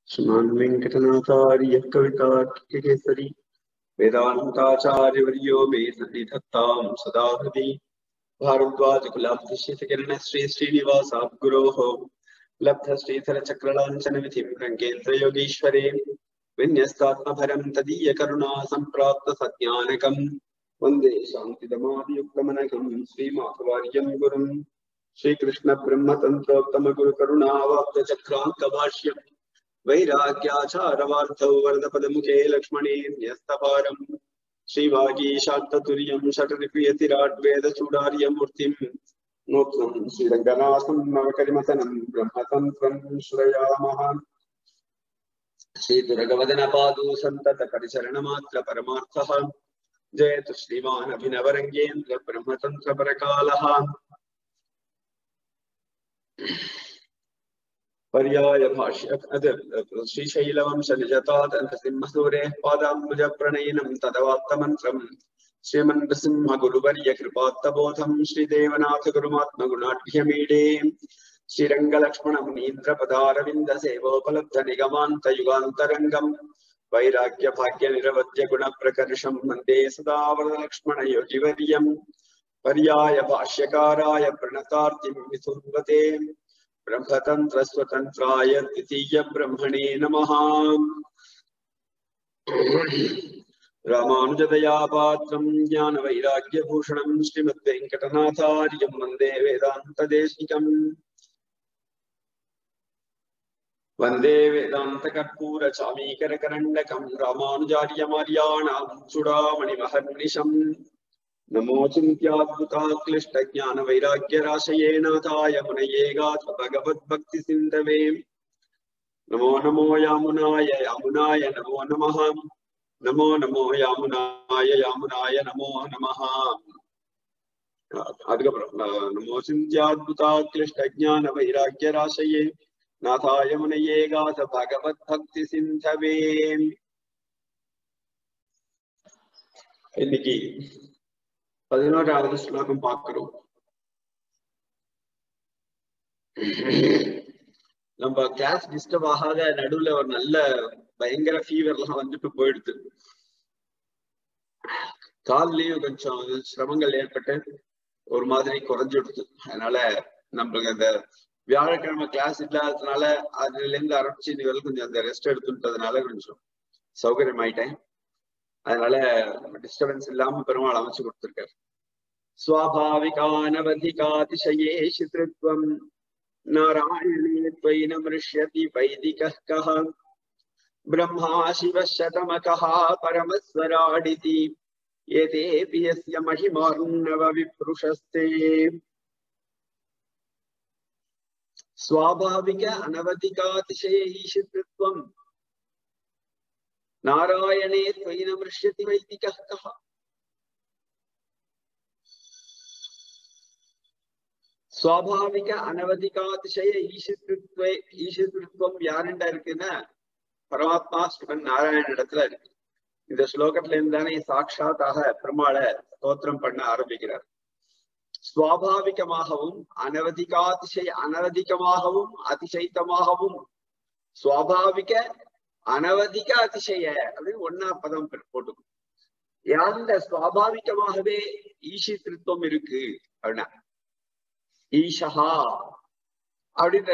श्रीमान् वेङ्कटनाथार्यः कवितार्किकेसरी वेदान्ताचार्यवर्यो मे सन्निधत्तां सदा हृदि भारद्वाजकुलाब्धिश्रितकिरणश्री श्रीनिवासाद्गुरोः लब्धश्रीधरचक्रलाञ्छनविधिं रङ्गेन्द्रयोगीश्वरे विन्यस्तात्मभरं तदीयकरुणा सम्प्राप्तसज्ञानकं वन्दे शान्तिदमादियुक्तमनघं श्रीमाधवार्यं गुरुं श्रीकृष्णब्रह्मतन्त्रोत्तमगुरुकरुणावाप्तचक्रान्तभाष्यम् वैराग्याचारवार्थौ वरदपदमुखे लक्ष्मणे न्यस्तपारम् श्रीवागीशान्ततुर्यं षट्रिपुयतिराड्वेदचूडार्यमूर्तिं नूत्नं श्रीरङ्गनाथं नवकरिमथनं ब्रह्मतन्त्रं श्रयामः। श्रीदुर्गवदनपादौ सन्ततपरिचरणमात्र परमार्थः जयतु श्रीमान् अभिनवरङ्गेन्द्र ब्रह्मतन्त्रपरकालः। पर्याय भाष्य श्रीशैलवंश निजतादन्तसिंहसूरेः पादाम्बुजप्रणयिनं तदवाप्तमन्त्रं श्रीमन्नृसिंह गुरुवर्य कृपात्तबोधं श्रीदेवनाथ गुरुमात्मगुणाढ्यमीडे श्रीरङ्गलक्ष्मणमुनीन्द्रपदारविन्दसेवोपलब्धनिगमान्तयुगान्तरङ्गं वैराग्यभाग्यनिरवद्य गुणप्रकर्षं वन्दे सदा वरदलक्ष्मणयोगिवर्यं। पर्याय भाष्यकाराय प्रणतार्तिं विसुन्वते ब्रह्मतंत्र स्वतंत्राय द्वितीय ब्रह्मणे नमः। रामानुजदया पात्रं ज्ञान वैराग्य भूषणं श्रीमद्वेंकटनाथार्यं वन्दे वेदान्तदेशिकम्। वन्दे वेदान्तकर्पूर चामीकरकरण्डकं रामानुजार्यमार्याणां चूडामणिमहर्निशम्। नमो चिन्त्याद्भुताक्लिष्टज्ञान वैराग्यराशये नाथाय मुनये गाथ भगवद्भक्ति सिन्धवे। नमो नमो यामुनाय यामुनाय नमो नमः। नमो नमो यामुनाय यामुनाय नमो नमः। नमो चिन्त्याद्भुताक्लिष्टज्ञान वैराग्यराशये नाथाय मुनये गाथ भगवद्भक्ति सिन्धवे। இன்னைக்கு 11வது ஸ்லோகம் பார்க்கிறோம். நம்ம கிளாஸ் டிஸ்டர்ப் ஆகாத நடுவுல ஒரு நல்ல பயங்கர ஃபீவர்லாம் வந்துட்டு போயிடுது. கால்லயும் கொஞ்சம் சிரமங்கள் ஏற்பட்டு ஒரு மாதிரி குறைஞ்சிடுது. அதனால நம்மளுக்கு அந்த வியாழக்கிழமை கிளாஸ் இல்லாததுனால அதுல இருந்து ஆரம்பிச்சு இது வரைக்கும் கொஞ்சம் அந்த ரெஸ்ட் எடுத்துட்டதுனால கொஞ்சம் சௌகரியம் ஆயிட்டேன். அதனால டிஸ்டர்பன்ஸ் இல்லாம பெருமாள் அமைச்சு கொடுத்திருக்காரு. स्वाभाविकानवधिकातिशयेषितृत्वं नारायणे त्वयि न मृष्यति वैदिकः कः ब्रह्मा शिवः शतमकः परमस्वराडिति एतेऽपि यस्य महिमार्णव विप्रुषस्ते। स्वाभाविक अनवधिकातिशयेषितृत्वं नारायणे त्वयि न मृष्यति वैदिकः कः। स्वाभाविक अनवधिकातिशय ஈஷித்ருத்வம் யாருண்டா இருக்குன்னா பரமாத்மா சிவன் நாராயண இடத்துல இருக்கு. இந்த ஸ்லோகத்துல இருந்தானே சாட்சாத்தாக பெருமாளை ஸ்தோத்திரம் பண்ண ஆரம்பிக்கிறார். சுவாபாவிகமாகவும் அனவதிகமாகவும் அதிசயித்தமாகவும் சுவாபாவிக அனவதிக அதிசய அப்படின்னு ஒன்னா பதம் போட்டுக்கும். யாருந்த சுவாபாவிகமாகவே ஈஷித்ருத்வம் இருக்கு அப்படின்னா ஈஷஹா அப்படின்ற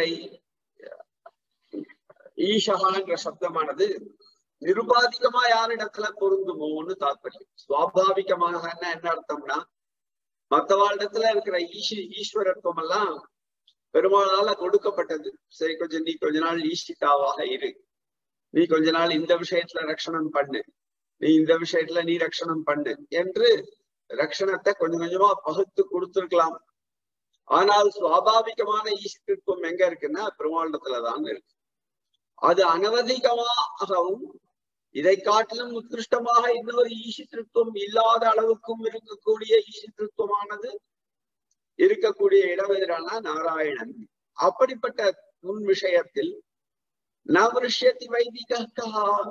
ஈஷஹான்ற சப்தமானது நிருபாதிகமா யாரிடத்துல பொருந்துமோன்னு தாற்பயம். சுவாபாவிகமாக என்ன அர்த்தம்னா மற்றவாளிடத்துல இருக்கிற ஈஸ்வரத்துவம் எல்லாம் பெருமாளால கொடுக்கப்பட்டது. சரி, நீ கொஞ்ச நாள் ஈஷிதாவாக இரு, நீ கொஞ்ச நாள் இந்த விஷயத்துல ரட்சணம் பண்ணு, நீ இந்த விஷயத்துல நீ ரட்சணம் பண்ணு என்று ரட்சணத்தை கொஞ்சம் கொஞ்சமா பகுத்து கொடுத்திருக்கலாம். ஆனால் சுவாபாவிகமான ஈஷித்ருத்வம் எங்க இருக்குன்னா பெருமாளிடத்துலதான் இருக்கு. அது அனவதிகமாகவும் இதை காட்டிலும் உத்கிருஷ்டமாக இன்னொரு ஈஷித்ருத்வம் இல்லாத அளவுக்கும் இருக்கக்கூடிய ஈஷித்ருத்வமானது இருக்கக்கூடிய இடம் எதிரான நாராயணன். அப்படிப்பட்ட உன் விஷயத்தில் நவருஷ்யதி வைதிகா,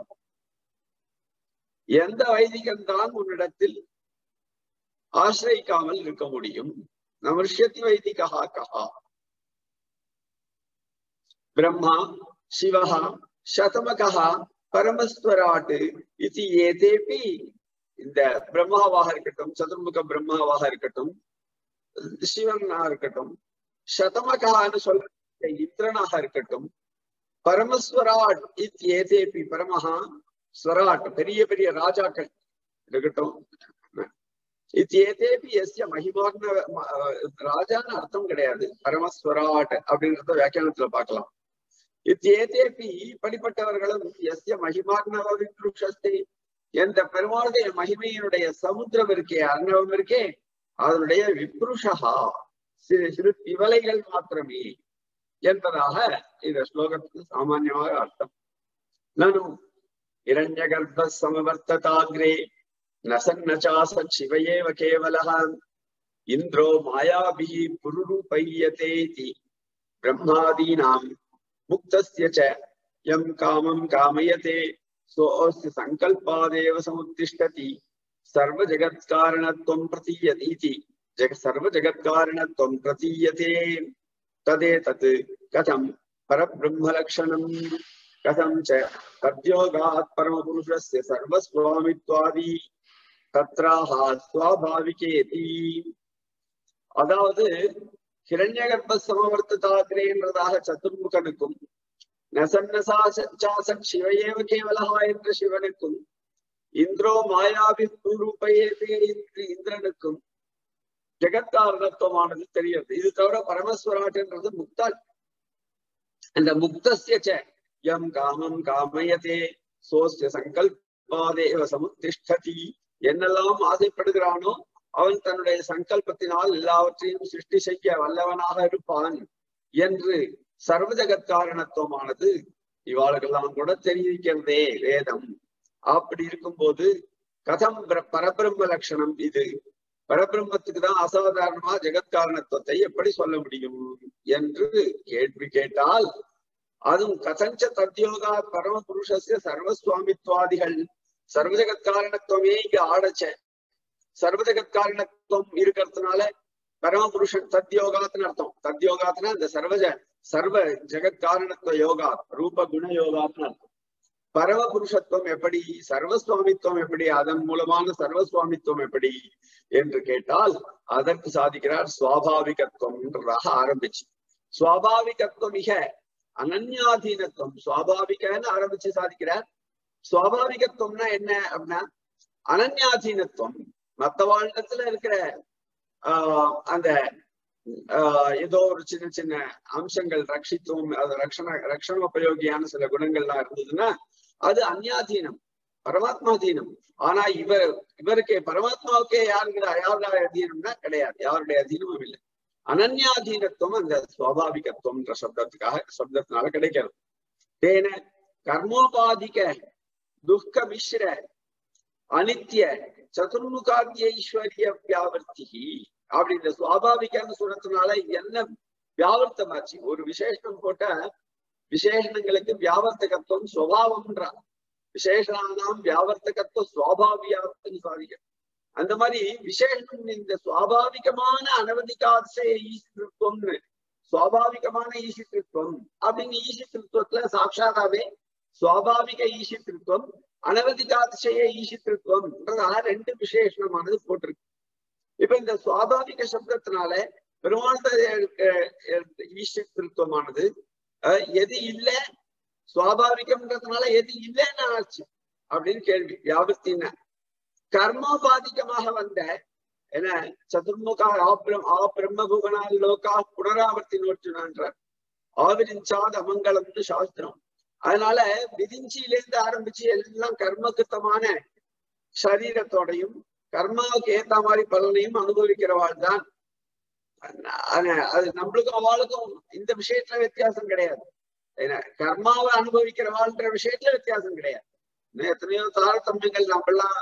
எந்த வைதிகன் தான் உன்னிடத்தில் ஆசிரியிக்காமல் இருக்க முடியும்? நவருஷ்யதி வைதிகா கஹா. ब्रह्मा शिवः சதமகா பரமஸ்வராட் இது ஏதேபி இந்த பிரம்மாவாக இருக்கட்டும், சதுர்முக பிரம்மாவாக இருக்கட்டும், சிவனா இருக்கட்டும், சதமகான்னு சொல்ற இந்திரனாக இருக்கட்டும், பரமஸ்வராட் இது ஏதேபி பரமஹா ஸ்வராட் பெரிய பெரிய ராஜாக்கள் இருக்கட்டும், இது ஏதேபி எஸ்ய மகிமார்ண ராஜான்னு அர்த்தம் கிடையாது. பரமஸ்வராட் அப்படின்றத வியாக்கியானத்துல பார்க்கலாம். இது ஏதேபி இப்படிப்பட்டவர்களும் எஸ்ய மகிமார்ணவ விக்ருஷஸ்தே எந்த பெருமாளுடைய மகிமையினுடைய சமுத்திரம் இருக்கே, அர்ணவம் இருக்கே, அதனுடைய விப்ருஷா சிறு சிறு திவலைகள் மாத்திரமே என்பதாக இந்த ஸ்லோகத்துக்கு சாமான்யமாக அர்த்தம். நனு இரண்யகர்ப்ப சமவர்த்ததாக்ரே நசன்னசாசத் சிவயேவ கேவலஹ இந்திரோ மாயாபிஹி புருரூபையதேதி பிரம்மாதீனாம் முக்தஸ்ய ச யம் காமம் காமயதே சோஸ்ய சங்கல்பாதேவ சமுத்திஷ்டதி சர்வ ஜகத்காரணத்வம் பிரதீயதீதி சர்வ ஜகத்காரணத்வம் பிரதீயதே ததேதத் கதம் பரபிரம்மலக்ஷணம் கதம் ச தத்யோகாத் பரமபுருஷஸ்ய சர்வஸ்வாமித்வாதி தத்ராஹ ஸ்வாபாவிகேதி. அதாவது ஹிரண்யகர்ப்ப சமவர்த்ததாகிரேன்றதாக சதுர்முகனுக்கும், நசன்னசாசத் சிவயேவ கேவலஹா என்ற சிவனுக்கும், இந்திரோ மாயாவி ரூபையேதே என்று இந்திரனுக்கும் ஜெகத்காரணத்துவமானது தெரிகிறது. இது தவிர பரமஸ்வராட்ன்றது முக்தாள். அந்த முக்தஸ்ய ச யம் காமம் காமயதே சோஸ்ய சங்கல்பாதேவ சமுத்திஷ்டதி என்னெல்லாம் ஆசைப்படுகிறானோ அவன் தன்னுடைய சங்கல்பத்தினால் எல்லாவற்றையும் சிருஷ்டி செய்ய வல்லவனாக இருப்பான் என்று சர்வ ஜகத்காரணத்துவமானது இவாளுக்கெல்லாம் கூட தெரிவிக்கிறதே வேதம். அப்படி இருக்கும்போது கதம் பரபிரம்ம லட்சணம் இது பரபிரம்மத்துக்கு தான் அசாதாரணமா ஜெகத்காரணத்துவத்தை எப்படி சொல்ல முடியும் என்று கேள்வி கேட்டால், அதுவும் கதஞ்ச தத்யோகா பரம புருஷஸ்ய சர்வஸ்வாமித்வாதிகள் சர்வ ஜெகத்காரணத்துவமே இங்க ஆடச்ச. சர்வ ஜெகத்காரணத்துவம் இருக்கிறதுனால பரமபுருஷன் தத்யோகாத்னு அர்த்தம். தத்யோகாத்னா இந்த சர்வ ஜெகத்காரணத்துவ யோகா ரூப குண யோகாத்னு அர்த்தம். பரமபுருஷத்துவம் எப்படி, சர்வஸ்வாமித்துவம் எப்படி, அதன் மூலமான சர்வஸ்வாமித்துவம் எப்படி என்று கேட்டால் அதற்கு சாதிக்கிறார் சுவாபாவிகத்துவம் என்றதாக ஆரம்பிச்சு. சுவாபாவிகத்துவம் மிக அனன்யாதீனத்துவம் சுவாபாவிகன்னு ஆரம்பிச்சு சாதிக்கிறார். சுவாபாவிகத்துவம்னா என்ன அப்படின்னா அனன்யாதீனத்துவம். மற்ற வாழ்க்கத்துல இருக்கிற அந்த ஏதோ ஒரு சின்ன சின்ன அம்சங்கள் ரட்சித்துவம், அது ரட்சணோபயோகியான சில குணங்கள்லாம் இருந்ததுன்னா அது அந்யாதீனம், பரமாத்மாதீனம். ஆனா இவருக்கு பரமாத்மாவுக்கே யாருடைய அதீனம்னா கிடையாது, யாருடைய அதீனமும் இல்லை. அனன்யாதீனத்துவம் அந்த சுவாபாவிகத்துவம்ன்ற சப்தத்தினால கிடைக்கிறது. தேன கர்மோபாதிக துக்க மிஸ்ர அனித்ய சதுர்முகாத்திய ஈஸ்வரிய வியாவர்த்தி அப்படி இந்த சுவாபாவிகன்னு சொல்றதுனால என்ன வியாவர்த்தமாச்சு. ஒரு விசேஷனம் போட்ட விசேஷணங்களுக்கு வியாவர்த்தகத்துவம் சுவாவம்ன்றார். விசேஷனாம் வியாவர்த்தகத்துவம் சுவாபாவியார்த்தம் சாதிக்க. அந்த மாதிரி விசேஷனம் இந்த சுவாபாவிகமான அனவதிகாதிசய ஈசித்வம்னு சுவாபாவிகமான ஈசித்வம் அப்படின்னு ஈசித்வத்துல சாட்சாதாவே சுவாபாவிக ஈசித்வம் அனவதிகாதிசய ஈசித்வம்ன்றதாக ரெண்டு விசேஷனமானது போட்டிருக்கு. இப்ப இந்த சுவாபாவிக சப்தத்தினால பெருமாள் ஈசித்வமானது எது இல்லை சுவாபாவிகம்ன்றதுனால எது இல்லைன்னு ஆச்சு அப்படின்னு கேள்வி. வியாபத்தின கர்மோபாதிகமாக வந்த என்ன சதுர்முகா பிரம்மபுவனா லோகா புனராவர்த்தி நோற்றுனான்றார். ஆவிரிஞ்சாத அமங்கலம்னு சாஸ்திரம். அதனால விதிஞ்சியிலேருந்து ஆரம்பிச்சு எல்லாம் கர்மகிருத்தமான சரீரத்தோடையும் கர்மாவுக்கு ஏத்த மாதிரி பலனையும் அனுபவிக்கிறவாள் தான். அது நம்மளுக்கும் அவளுக்கும் இந்த விஷயத்துல வித்தியாசம் கிடையாது. ஏன்னா கர்மாவை அனுபவிக்கிறவாள்ன்ற விஷயத்துல வித்தியாசம் கிடையாது. எத்தனையோ தாரதமியங்கள் நம்மெல்லாம்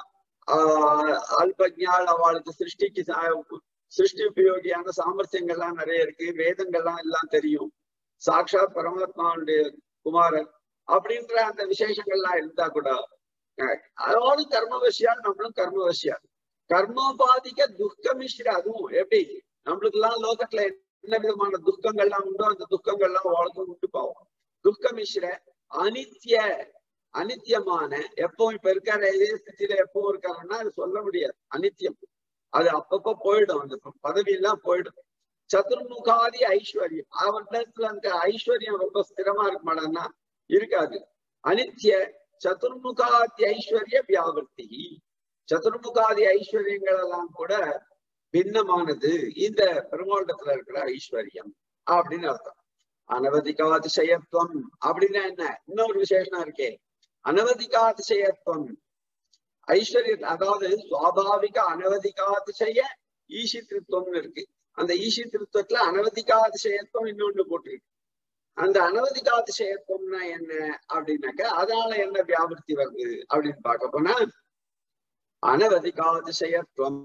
அல்பஜால் அவளுக்கு சிருஷ்டி உபயோகியான சாமர்த்தியங்கள்லாம் நிறைய இருக்கு. வேதங்கள்லாம் எல்லாம் தெரியும். சாட்சாத் பரமாத்மாவுடைய குமாரன் அப்படின்ற அந்த விசேஷங்கள்லாம் இருந்தா கூட அதோடு கர்மவசியால் நம்மளும் கர்மவசியால். கர்மோபாதிக்க துக்கமிஸ்ர அதுவும் எப்படி நம்மளுக்கு எல்லாம் லோகத்துல என்ன விதமான துக்கங்கள்லாம் உண்டோ அந்த துக்கங்கள்லாம் அவளுக்கும் உண்டு போவோம். துக்கமிஸ்ர அனித்தியமான எப்பவும் இப்ப இருக்காரு இதே ஸ்திதியில எப்பவும் இருக்காருன்னா அது சொல்ல முடியாது, அனித்தியம். அது அப்பப்ப போயிடும், அந்த பதவி எல்லாம் போயிடும். சதுர்முகாதி ஐஸ்வர்யம், அவரிடத்துல அந்த ஐஸ்வர்யம் ரொம்ப ஸ்திரமா இருக்க மாட்டான்னா இருக்காது. அனித்திய சதுர்முகாதி ஐஸ்வர்ய வியாவர்த்தி, சதுர்முகாதி ஐஸ்வர்யங்கள் எல்லாம் கூட பின்னமானது இந்த பெருமாண்டத்துல இருக்கிற ஐஸ்வர்யம் அப்படின்னு அர்த்தம். அனவதிகாதிசயத்துவம் அப்படின்னா என்ன? இன்னொரு விசேஷம் இருக்கே, அனவதிகாதிசயத்துவம் ஐஸ்வர்ய, அதாவது சுவாபாவிக அனவதிகாதிசய ஈஷித்ருத்வம்னு இருக்கு. அந்த ஈஷித்ருத்வத்துல அனவதிகாதிசயத்துவம் இன்னொன்னு போட்டிருக்கு. அந்த அனவதிகாதிசயத்துவம்னா என்ன அப்படின்னாக்க அதனால என்ன வியாபிருத்தி வருது அப்படின்னு பார்க்க போனா, அனவதிகாதிசயத்துவம்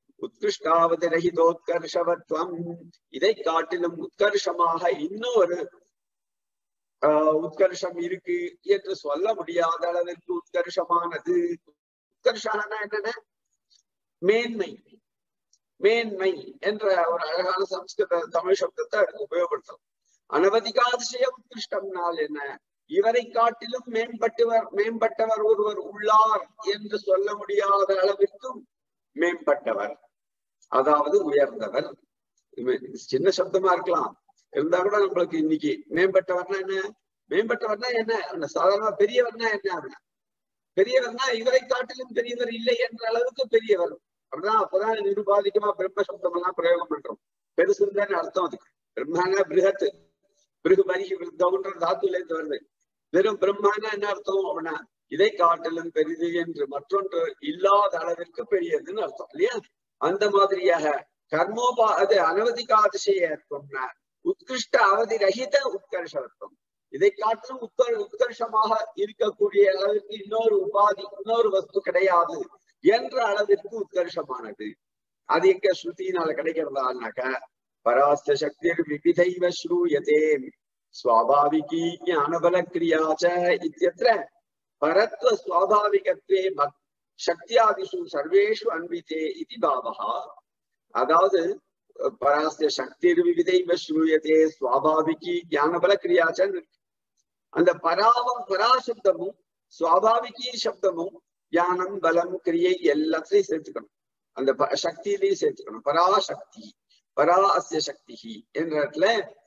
உத்கிருஷ்டாவதிரஹிதோத்கர்ஷவத்வம், இதை காட்டிலும் உத்கர்ஷமாக இன்னொரு உத்கர்ஷம் இருக்கு என்று சொல்ல முடியாத அளவிற்கு உத்கர்ஷமானது. உத்கர்ஷம்னா என்னன்னா மேன்மை, மேன்மை என்ற ஒரு அழகான சம்ஸ்கிருத தமிழ் சப்தத்தை உபயோகப்படுத்தலாம். அனவதிகாதிசய உத்கிருஷ்டம்னால் என்ன? இவரை காட்டிலும் மேம்பட்டவர் ஒருவர் உள்ளார் என்று சொல்ல முடியாத அளவிற்கும் மேம்பட்டவர், அதாவது உயர்ந்தவர். சின்ன சப்தமா இருக்கலாம், இருந்தா கூட நம்மளுக்கு இன்னைக்கு மேம்பட்டவர்னா என்ன, மேம்பட்டவர்னா என்ன, சாதாரண பெரியவர்னா என்ன, பெரியவர்னா இவரை காட்டிலும் பெரியவர் இல்லை என்ற அளவுக்கு பெரியவர். அப்படிதான் அப்பதான் நிருபாதிகமா பிரம்ம சப்தம் எல்லாம் பிரயோகம் பண்றோம். பெருசுன்னு அர்த்தம் அதுக்கு. பிரம்மானா பிருகத்து, பிருகு பரிகி விருத்தம்ன்ற தாத்துல இருந்து வருது. வெறும் பிரம்மானா என்ன அர்த்தம் அப்படின்னா இதை காட்டிலும் பெரிது என்று மற்றொன்று இல்லாத அளவிற்கு பெரியதுன்னு அர்த்தம் இல்லையா? அந்த மாதிரியாக கர்மோபா அது அனவதிகாதிசயத்துவம்னா உத்கிருஷ்ட அவதி ரஹித உத்கர்ஷத்துவம், இதை காட்டிலும் உத்கர்ஷமாக இருக்கக்கூடிய அளவிற்கு இன்னொரு உபாதி, இன்னொரு வஸ்து கிடையாது என்ற அளவிற்கு உத்கர்ஷமானது. அது எங்க ஸ்ருதியினால கிடைக்கிறதான்னாக்க பராஸ்த சக்தி விவிதைவ ஸ்ரூயதே ஸ்வாபாவிகி ஞானபல கிரியாச்ச இத்யத்ர பரத்வ ஸ்வாபாவிகத்வே சக்தியாதிஷு சர்வேஷு அன்விதே இதி பாவஹா. அதாவது பராஸ்த சக்தி விவிதைவ ஸ்ரூயதே ஸ்வாபாவிகி ஞானபல கிரியாச்சன், அந்த பராசப்தமும் சுவாபாவிகி சப்தமும் ஞானம் பலம் கிரியை எல்லாத்தையும் சேர்த்துக்கணும், அந்த சக்தியிலையும் சேர்த்துக்கணும். பராசக்தி பரா அஸ்ய சக்தி என்ற இடத்துல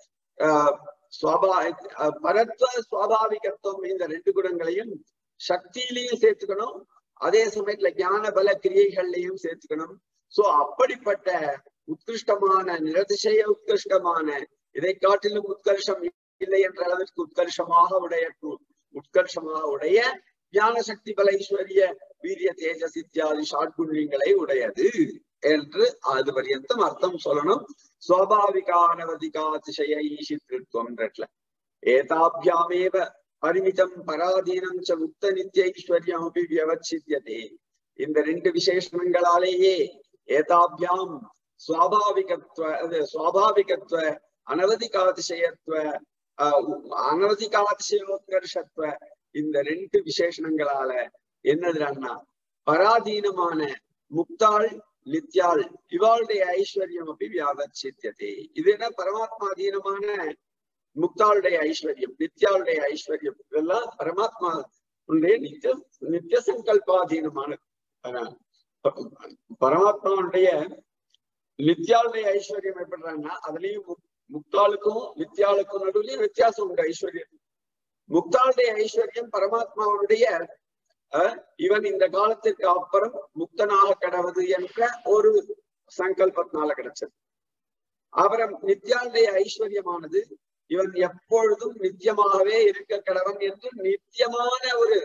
பரத்வ சுவாபாவிகத்துவம் இந்த ரெண்டு குணங்களையும் சக்தியிலையும் சேர்த்துக்கணும், அதே சமயத்துல ஞான பல கிரியைகள்லையும் சேர்த்துக்கணும். சோ அப்படிப்பட்ட உத்கிருஷ்டமான நிரதிசய உத்கிருஷ்டமான இதை காட்டிலும் உத்கர்ஷம் இல்லை என்ற அளவிற்கு உத்கர்ஷமாக உடைய ஞான சக்தி பல ஐஸ்வர்ய வீரிய தேஜஸ் இத்தியாதி ஷாட்குண்யங்களை உடையது என்று அது பரியந்தம் அர்த்தம் சொல்லணும். ஸ்வாபாவிகானவதிகாதிசய ஈஷித்ருத்வம் ஏதாபியாமேவ பரிமிதம் பராதீனம் ச முக்த நித்திய ஐஸ்வர்யம் அபி வியவச்சித்யதே. இந்த ரெண்டு விசேஷணங்களாலேயே ஏதாபியாம் சுவாபாவிகத்துவ அனவதிகாதிசயத்துவ அனவதிகாதிசயோத்கர்ஷத்துவ இந்த ரெண்டு விசேஷணங்களால என்னதுன்னா பராதீனமான முக்தாள் நித்யாள் இவாளுடைய ஐஸ்வர்யம் அப்படி வியாவச்சித்யதே. இது என்ன பரமாத்மாதீனமான முக்தாளுடைய ஐஸ்வர்யம் நித்யாளுடைய ஐஸ்வர்யம் இதெல்லாம் பரமாத்மா நித்திய சங்கல்பாதீனமானது. பரமாத்மாவுடைய நித்யாளுடைய ஐஸ்வர்யம் எப்படின்னா அதுலயும் முக்தாளுக்கும் நித்யாளுக்கும் நடுவுலயும் வித்தியாசம் உண்டு. ஐஸ்வர்யம் முக்தாளுடைய ஐஸ்வர்யம் பரமாத்மாவுடைய இவன் இந்த காலத்திற்கு அப்புறம் முக்தனாக கிடவது என்ற ஒரு சங்கல்பத்தினால கிடைச்சது. அப்புறம் நித்யாளுடைய ஐஸ்வர்யமானது இவன் எப்பொழுதும் நித்தியமாகவே இருக்க கிடவன் என்று நித்தியமான ஒரு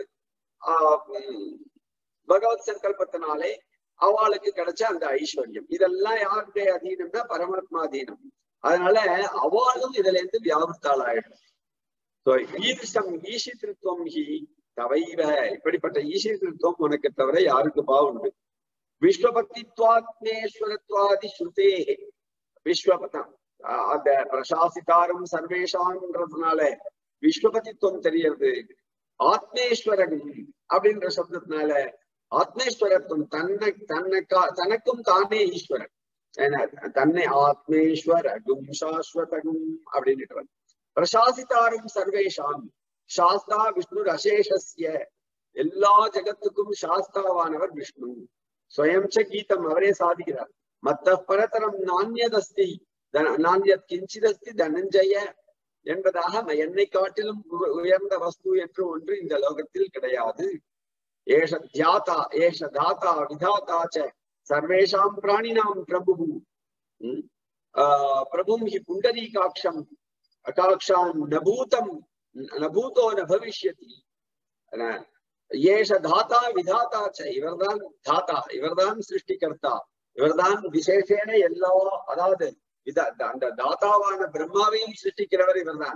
பகவத் சங்கல்பத்தினாலே அவளுக்கு கிடைச்ச அந்த ஐஸ்வர்யம். இதெல்லாம் யாருடைய அதீனம்னா பரமாத்மா அதீனம். அதனால அவளும் இதுல இருந்து வியாபத்தாள் ஆயிடும். ஈஷித்ருத்வம் ஹி தவைவ, இப்படிப்பட்ட ஈஷித்ருத்வம் உனக்கு தவிர யாருக்குப்பா உண்டு. விஸ்வபக்தித்வாத்மேஸ்வரத்வாதி ஸ்ருதே, விஸ்வபதம் அந்த பிரசாசிதாரம் சர்வேஷான்றதுனால விஸ்வபதித்துவம் தெரியறது. ஆத்மேஸ்வரன் அப்படின்ற சப்தத்தினால ஆத்மேஸ்வரத்துவம் தனக்கும் தானே ஈஸ்வரன், தன்னை ஆத்மேஸ்வரகும் சாஸ்வதகும் அப்படின்னு பிரசாசிதாரம் சர்வேஷாம், சாஸ்தா விஷ்ணு அசேஷஸ்ய, எல்லா ஜகத்துக்கும் சாஸ்தாவானவர் விஷ்ணு. ஸ்வயம்ச கீதம், அவரே சாதிக்கிறார். மத்த பரதரம் நானியதஸ்தி நானியத் கிஞ்சிதஸ்தி தனஞ்சய என்பதாக என்னை காட்டிலும் உயர்ந்த வஸ்து என்று ஒன்று இந்த லோகத்தில் கிடையாது. ஏஷ தியாதா ஏஷ தாத்தா விதாதா ச சர்வேஷாம் பிராணினாம் பிரபு பிரபும் ஹி புண்டரீகாட்சம் அகாட்சாம் நபூதம் நபூதோ ந பவிஷ்யதி. ஏஷ தாத்தா விதாதா ச, இவர்தான் தாத்தா, இவர்தான் சிருஷ்டிகர்த்தா, இவர்தான் விசேஷேன எல்லா, அதாவது அந்த தாத்தாவான பிரம்மாவையும் சிருஷ்டிக்கிறவர் இவர்தான்.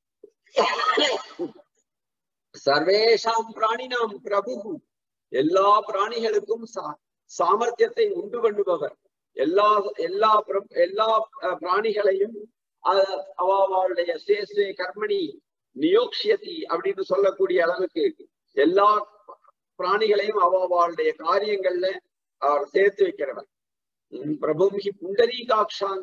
சர்வேஷாம் பிராணினாம் பிரபு, எல்லா பிராணிகளுக்கும் சாமர்த்தியத்தை உண்டு பண்ணுபவர். எல்லா எல்லா எல்லா பிராணிகளையும் அவளுடைய சேஸ்ரே கர்மணி நியோக்ஷியதி அப்படின்னு சொல்லக்கூடிய அளவுக்கு எல்லா பிராணிகளையும் அவளுடைய காரியங்கள்ல அவர் சேர்த்து வைக்கிறவர். பிரபுஹி புண்டரீகாட்சான்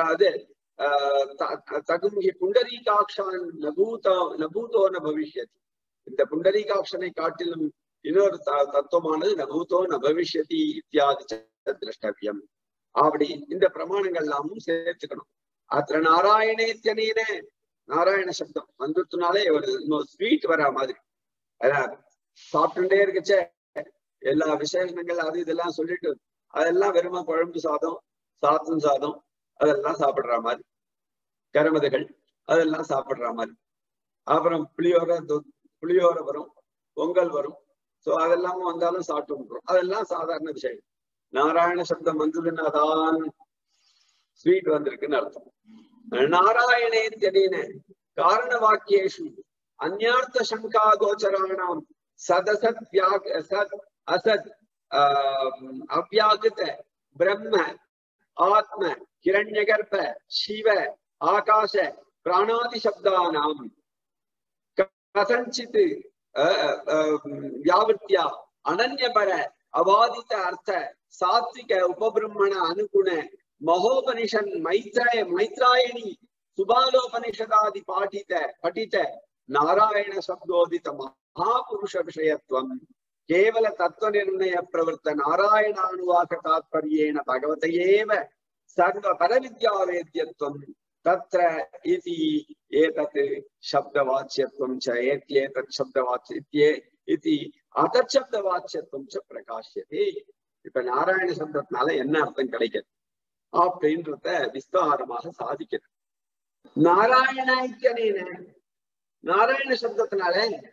தகும்ஹி புண்டரீகாட்சான் நபூதோ ந பவிஷ்யதி. இந்த புண்டரீகாட்சனை காட்டிலும் இன்னொரு தத்துவமானது நபூதோ ந பவிஷ்யதி இத்தியாதி திரஷ்டவியம். அப்படி இந்த பிரமாணங்கள் எல்லாமும் சேர்த்துக்கணும். அத்த நாராயணேத்தியனேன, நாராயண சப்தம் வந்துட்டுனாலே ஒரு ஸ்வீட் வரா மாதிரி, அதான் சாப்பிட்டுட்டே இருக்கச்சே எல்லா விசேஷங்கள் அது இதெல்லாம் சொல்லிட்டு அதெல்லாம் வெறுமா குழம்பு சாதம், சாத்தம் சாதம் அதெல்லாம் சாப்பிடுற மாதிரி, கரமதுகள் அதெல்லாம் சாப்பிடுற மாதிரி. அப்புறம் புளியோரை வரும், பொங்கல் வரும். சோ அதெல்லாம் வந்தாலும் சாப்பிட்டு அதெல்லாம் சாதாரண விஷயம். நாராயண சப்தம் வந்ததுன்னா தான் ஸ்வீட் வந்திருக்குன்னு அர்த்தம். நாராயணேத்தியனேன காரண வாக்கியேஷு அந்யார்த்த சங்கா கோச்சராணாம் சதசத் சத் அசத் அவ்யாகிருத பிரம்ம ஆத்ம ஹிரண்யகர்ப சிவ ஆகாச பிராணாதி சப்தானாம் கதஞ்சித் வியாவிருத்தியா அனன்யபர அவாதித அர்த்த சாத்விக உபபிரம்மண அனுகுண மகோபனிஷன் மைத்ராயணி சுபாலோபனிஷதாதி படித்த நாராயண சப்தோதித மகாபுருஷ விஷயத்துவம் கேவல தத்துவ நிர்ணய பிரவர்த்த நாராயணானுவாக தாத்பர்யேன பகவதையேவ சர்வ பரவித்யாவேத்யத்துவம் தத்ர இதி ஏதத் சப்தவாச்சியத்துவம் ச ஏத்யேதத் சப்தவாச்சியே இதி அதத் சப்தவாச்சியத்துவம் ச பிரகாஷ்யதே. இப்ப நாராயண சப்தத்தினால என்ன அர்த்தம் கிடைக்குது அப்படின்றத விஸ்தாரமாக சாதிக்கிறது. நாராயணாய்க்கனேன, நாராயண சப்தத்தினால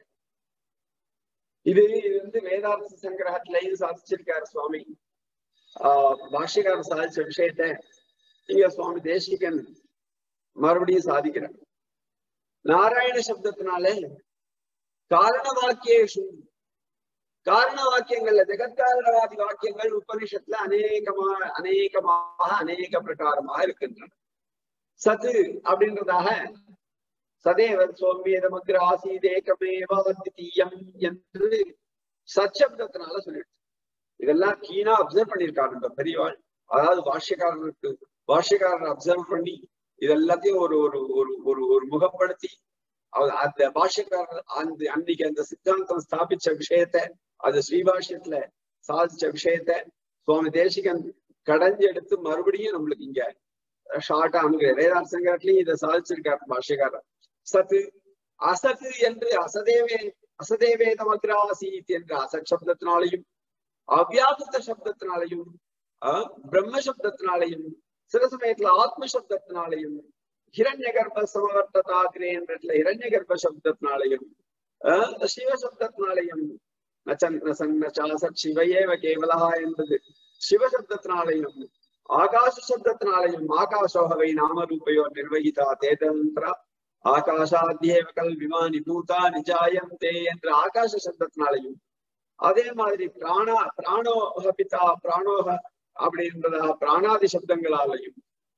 இது வேதார்த்த சங்கிரகத்திலையும் சாதிச்சிருக்காரு சுவாமி. பாஷ்யக்காரர் சாதிச்ச விஷயத்த இங்க சுவாமி தேசிகன் மறுபடியும் சாதிக்கிறார். நாராயண சப்தத்தினால காரண வாக்கியேஷு, காரண வாக்கியங்கள்ல ஜெகத்காரணவாதி வாக்கியங்கள் உபனிஷத்துல அநேகமாக அநேக பிரகாரமாக இருக்கின்றன. சத்து அப்படின்றதாக சதேவர் சோம்பியதமக்ர ஆசீத் ஏகமேவ அத்விதீயம் என்று சச்சப்தத்தினால சொல்லிட்டு இதெல்லாம் கீனா அப்சர்வ் பண்ணியிருக்காரு இந்த பெரியவாள். அதாவது பாஷ்யக்காரர் அப்சர்வ் பண்ணி இதெல்லாத்தையும் ஒரு ஒரு ஒரு ஒரு முகப்படுத்தி அந்த பாஷ்யக்காரர் அன்னைக்கு அந்த சித்தாந்தம் ஸ்தாபிச்ச விஷயத்த, அது ஸ்ரீபாஷ்யத்துல சாதிச்ச விஷயத்த சுவாமி தேசிகன் கடைஞ்செடுத்து மறுபடியும் நம்மளுக்கு இங்க ஷார்ட்டா அனுகிற வேதாந்த சங்கரத்திலையும் இதை சாதிச்சிருக்காரு பாஷ்யக்காரர். சத்து அசத்து என்று அசதேவேதமக்ராசீத் என்ற அசத் சப்தத்தினாலையும் அவ்யாகிருத சப்தத்தினாலையும் பிரம்ம சப்தத்தினாலையும் சில சமயத்துல ஆத்ம சப்தத்தினாலையும் ஹிரண்ய கர்ப்ப சமவர்த்ததாகிரே என்ற ஹிரண்ய கர்ப்ப சப்தத்தினாலையும் சிவ சப்தத்தினாலையும் சத் சிவையேவ கேவலா என்பது சிவ சப்தத்தினாலையும் ஆகாச சப்தத்தினாலையும் ஆகாசோகவை நாமரூபையோ நிர்வகிதா தேதந்திரா ஆகாஷாத்யேவ கல் விமானி பூதா நிஜாயந்தே என்ற ஆகாச சப்தத்தினாலையும் அதே மாதிரி பிராணோக பிதா பிராணோக அப்படின்றதா பிராணாதி சப்தங்களாலையும்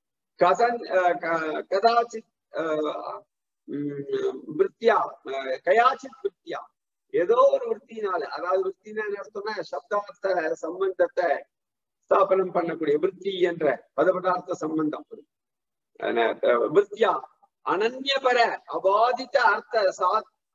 கதாச்சித் விற்த்தியா கயாச்சித் விற்த்தியா ஏதோ ஒரு விற்த்தினால, அதாவது விற்த்தினா அர்த்தம்னா சப்தார்த்த சம்பந்தத்தை ஸ்தாபனம் பண்ணக்கூடிய விற்பி என்ற பதபதார்த்த சம்பந்தம் விற்த்தியா அனன்யபர அபாதித்த அர்த்த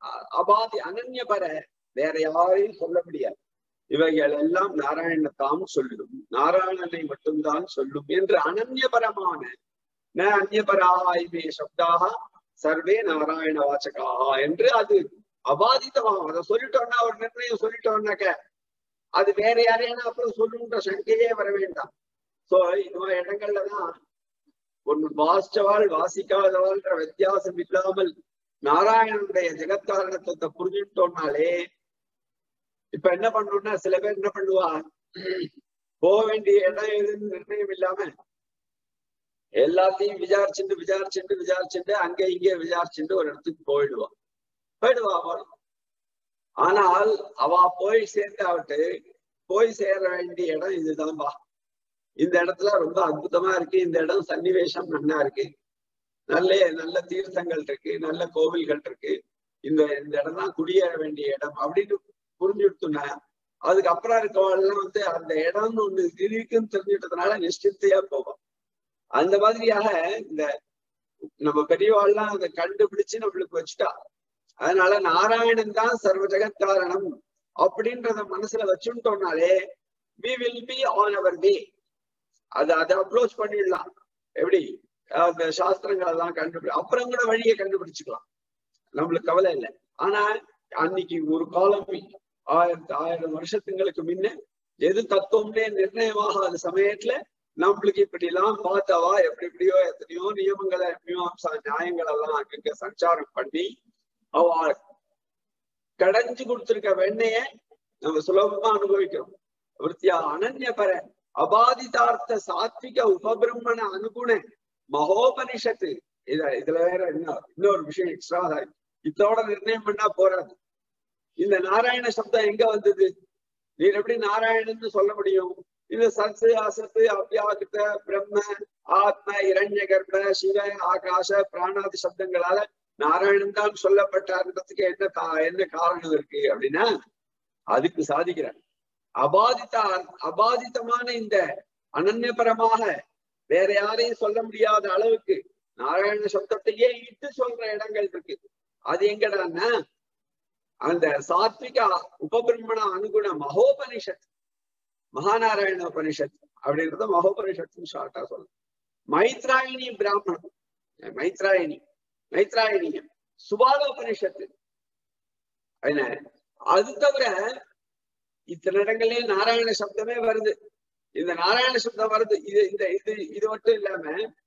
அபாதி அனன்யபர வேற யாரையும் சொல்ல முடியாது. இவைகள் எல்லாம் நாராயணத்தான் சொல்லும், நாராயணனை மட்டும்தான் சொல்லும் என்று அனன்யபரமான ந அந்நியபராய்மே சப்தாக சர்வே நாராயண வாச்சகாக என்று அது அபாதிதமாகும். அதை சொல்லிட்டோம்னா ஒரு நிர்ணயம் சொல்லிட்டோம்னாக்க அது வேற யாரையான அப்புறம் சொல்லுன்ற சங்கையே வர வேண்டாம். சோ இந்த மாதிரி இடங்கள்லதான் ஒன்னு வாசிச்சவாள் வாசிக்காதவாள்ன்ற வித்தியாசம் இல்லாமல் நாராயணனுடைய ஜெகத்காரணத்தை புரிஞ்சுட்டோம்னாலே இப்ப என்ன பண்ணணும்னா சில பேர் என்ன பண்ணுவா, போக வேண்டிய இடம் எதுன்னு நிர்ணயம் இல்லாம எல்லாத்தையும் விசாரிச்சுட்டு அங்க இங்கே விசாரிச்சுட்டு ஒரு இடத்துக்கு போயிடுவா அவள். ஆனால் அவ போய் சேர்ந்தாவிட்டு போய் சேர வேண்டிய இடம் இதுதான்பா, இந்த இடத்துல ரொம்ப அற்புதமா இருக்கு, இந்த இடம் சன்னிவேஷம் நல்லா இருக்கு, நல்ல தீர்த்தங்கள் இருக்கு, நல்ல கோவில்கள் இருக்கு, இந்த இடம் தான் குடியேற வேண்டிய இடம் அப்படின்னு புரிஞ்சுடுத்துனா அதுக்கப்புறம் இருக்கவெல்லாம் அந்த இடம்னு ஒண்ணு இருக்குன்னு தெரிஞ்சுட்டதுனால நிச்சயத்தையா போவோம். அந்த மாதிரியாக இந்த நம்ம பெரியவாள்லாம் அதை கண்டுபிடிச்சு நம்மளுக்கு வச்சுட்டா. அதனால நாராயணன் தான் சர்வ ஜெகத்காரணம் அப்படின்றத மனசுல வச்சுட்டோம்னாலே we will be on our way. அதை அப்ரோச் பண்ணிடலாம். எப்படி அந்த சாஸ்திரங்கள் எல்லாம் அப்புறம் கூட வழியை கண்டுபிடிச்சுக்கலாம், நம்மளுக்கு கவலை இல்லை. ஆனா அன்னைக்கு ஒரு காலம் 1000 வருஷத்துங்களுக்கு முன்ன எது தத்துவம்னே நிர்ணயமாகாத சமயத்துல நம்மளுக்கு இப்படி எல்லாம் பார்த்தவா எப்படியோ எத்தனையோ நியமங்களை மீமாம்சா நியாயங்கள் எல்லாம் அங்க சஞ்சாரம் பண்ணி அவ கடைஞ்சு கொடுத்திருக்க வெண்ணைய நம்ம சுலபமா அனுபவிக்கிறோம். விருத்தியா அனன்யபர அபாதிதார்த்த சாத்விக உபபிரம்மண அனுகுண மகோபனிஷத்து. இதுல வேற இன்னொரு விஷயம் எக்ஸ்ட்ரா இதோட நிர்ணயம் பண்ணா போறாது. இந்த நாராயண சப்தம் எங்க வந்தது? நீர் எப்படி நாராயணன்னு சொல்ல முடியும்? இந்த சத்து அசத்து அவ்யாகிருத பிரம்ம ஆத்ம இரண்ய கர்ப்ப சிவ ஆகாச பிராணாதி சப்தங்களால நாராயணன் தான் சொல்லப்பட்டார்ன்றதுக்கு என்ன காரணம் இருக்கு அப்படின்னா அதுக்கு சாதிக்கிறார். அபாதிதமான இந்த அனன்யபரமாக வேற யாரையும் சொல்ல முடியாத அளவுக்கு நாராயண சப்தத்தையே இட்டு சொல்ற இடங்கள் இருக்கு. அது எங்கடான்னா அந்த சாத்விக உபபிரம்மண அனுகுண மகோபனிஷத், மகாநாராயண உபனிஷத் அப்படின்றத மகோபனிஷத்து ஷார்ட்டா சொல்ல. மைத்ராயணி பிராமணம், மைத்ராயணியம் சுபால உபனிஷத்து. அது தவிர இத்தனை இடங்கள்லயே நாராயண சப்தமே வருது. இந்த நாராயண சப்தம் வருது. இது மட்டும் இல்லாம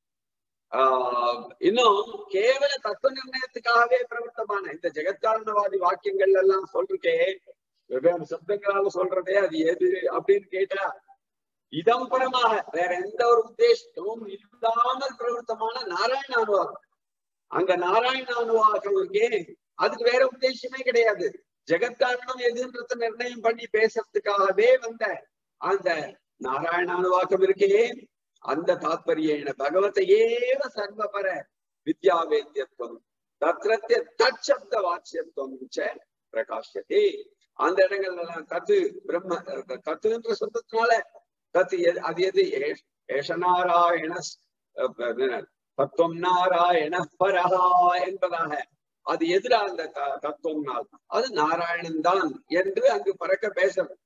இன்னும் கேவல தத்துவ நிர்ணயத்துக்காகவே பிரவர்த்தமான இந்த ஜெகத்காரணவாதி வாக்கியங்கள் எல்லாம் சொல்றே வெவ்வேறு சப்தங்களால சொல்றதே அது எது அப்படின்னு கேட்டா இதம் பரமாக வேற எந்த ஒரு உத்தேசமும் இல்லாமல் பிரவர்த்தமான நாராயண அனுவாகம். அங்க நாராயண அனுவாகம் இருக்கே அதுக்கு வேற உத்தேசமே கிடையாது. ஜெகத்காரணம் எதுன்றத நிர்ணயம் பண்ணி பேசுறதுக்காகவே வந்த அந்த நாராயண அனுவாக்கம் இருக்கே அந்த தாத்பரியேன பகவதையேவ சர்வபர வித்யாவேத்யத்துவம் தத்ரத்ய தற்சப்த வாட்சியத்துவம் பிரகாஷ்யதே. அந்த இடங்கள்லாம் தத்து பிரம்ம தத்துன்ற சப்தத்தினால தத்து அது எது ஏஷநாராயண தத்துவம் நாராயண பரஹா என்பதாக அது எதிரா அந்த தத்துவம்னால் அது நாராயணன் தான் என்று அங்கு பறக்க பேசணும்.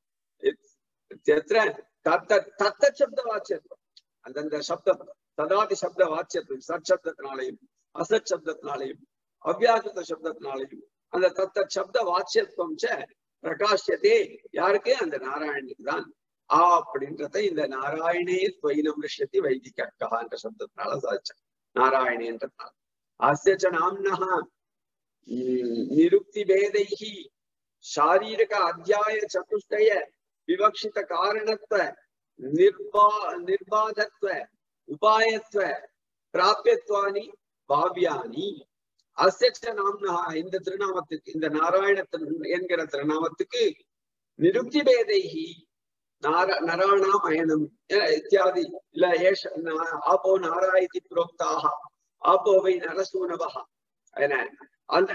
தத்த சப்த வாட்சியத்துவம் அந்தந்த சப்தம் சதாதி சப்த வாட்சியத்துவம் சத்சப்தத்தினாலையும் அசத் சப்தத்தினாலையும் அவ்யாகிருத சப்தத்தினாலையும் அந்த தத்த சப்த வாட்சியத்துவம் பிரகாஷ்யத்தே யாருக்கு? அந்த நாராயணுக்கு தான். அப்படின்றத இந்த நாராயணே துவைனம் ரிஷ்யத்தி வைதிகா என்ற சப்தத்தினால சாதிச்சான். நாராயணேன்றதுனால அஸ்ய நாம்னஹ நிருக்தி பேதைஹி சாரீரக அத்தியாய சதுஷ்டய விவக்ஷித காரணத்துவ நிர்பாதத்வ உபாயத்வ பிராபியத்வானி பாவ்யானி அஸ்ய நாம்னஹ இந்த திருநாமத்துக்கு இந்த நாராயணத்தின் என்கிற திருநாமத்துக்கு நிருக்தி பேதைஹி நராணாம் அயனம் இத்தியாதி இல்ல ஏஷ ஆபோ நாராயதி புரோக்தாக ஆபோவை நரசூனவஹ அந்த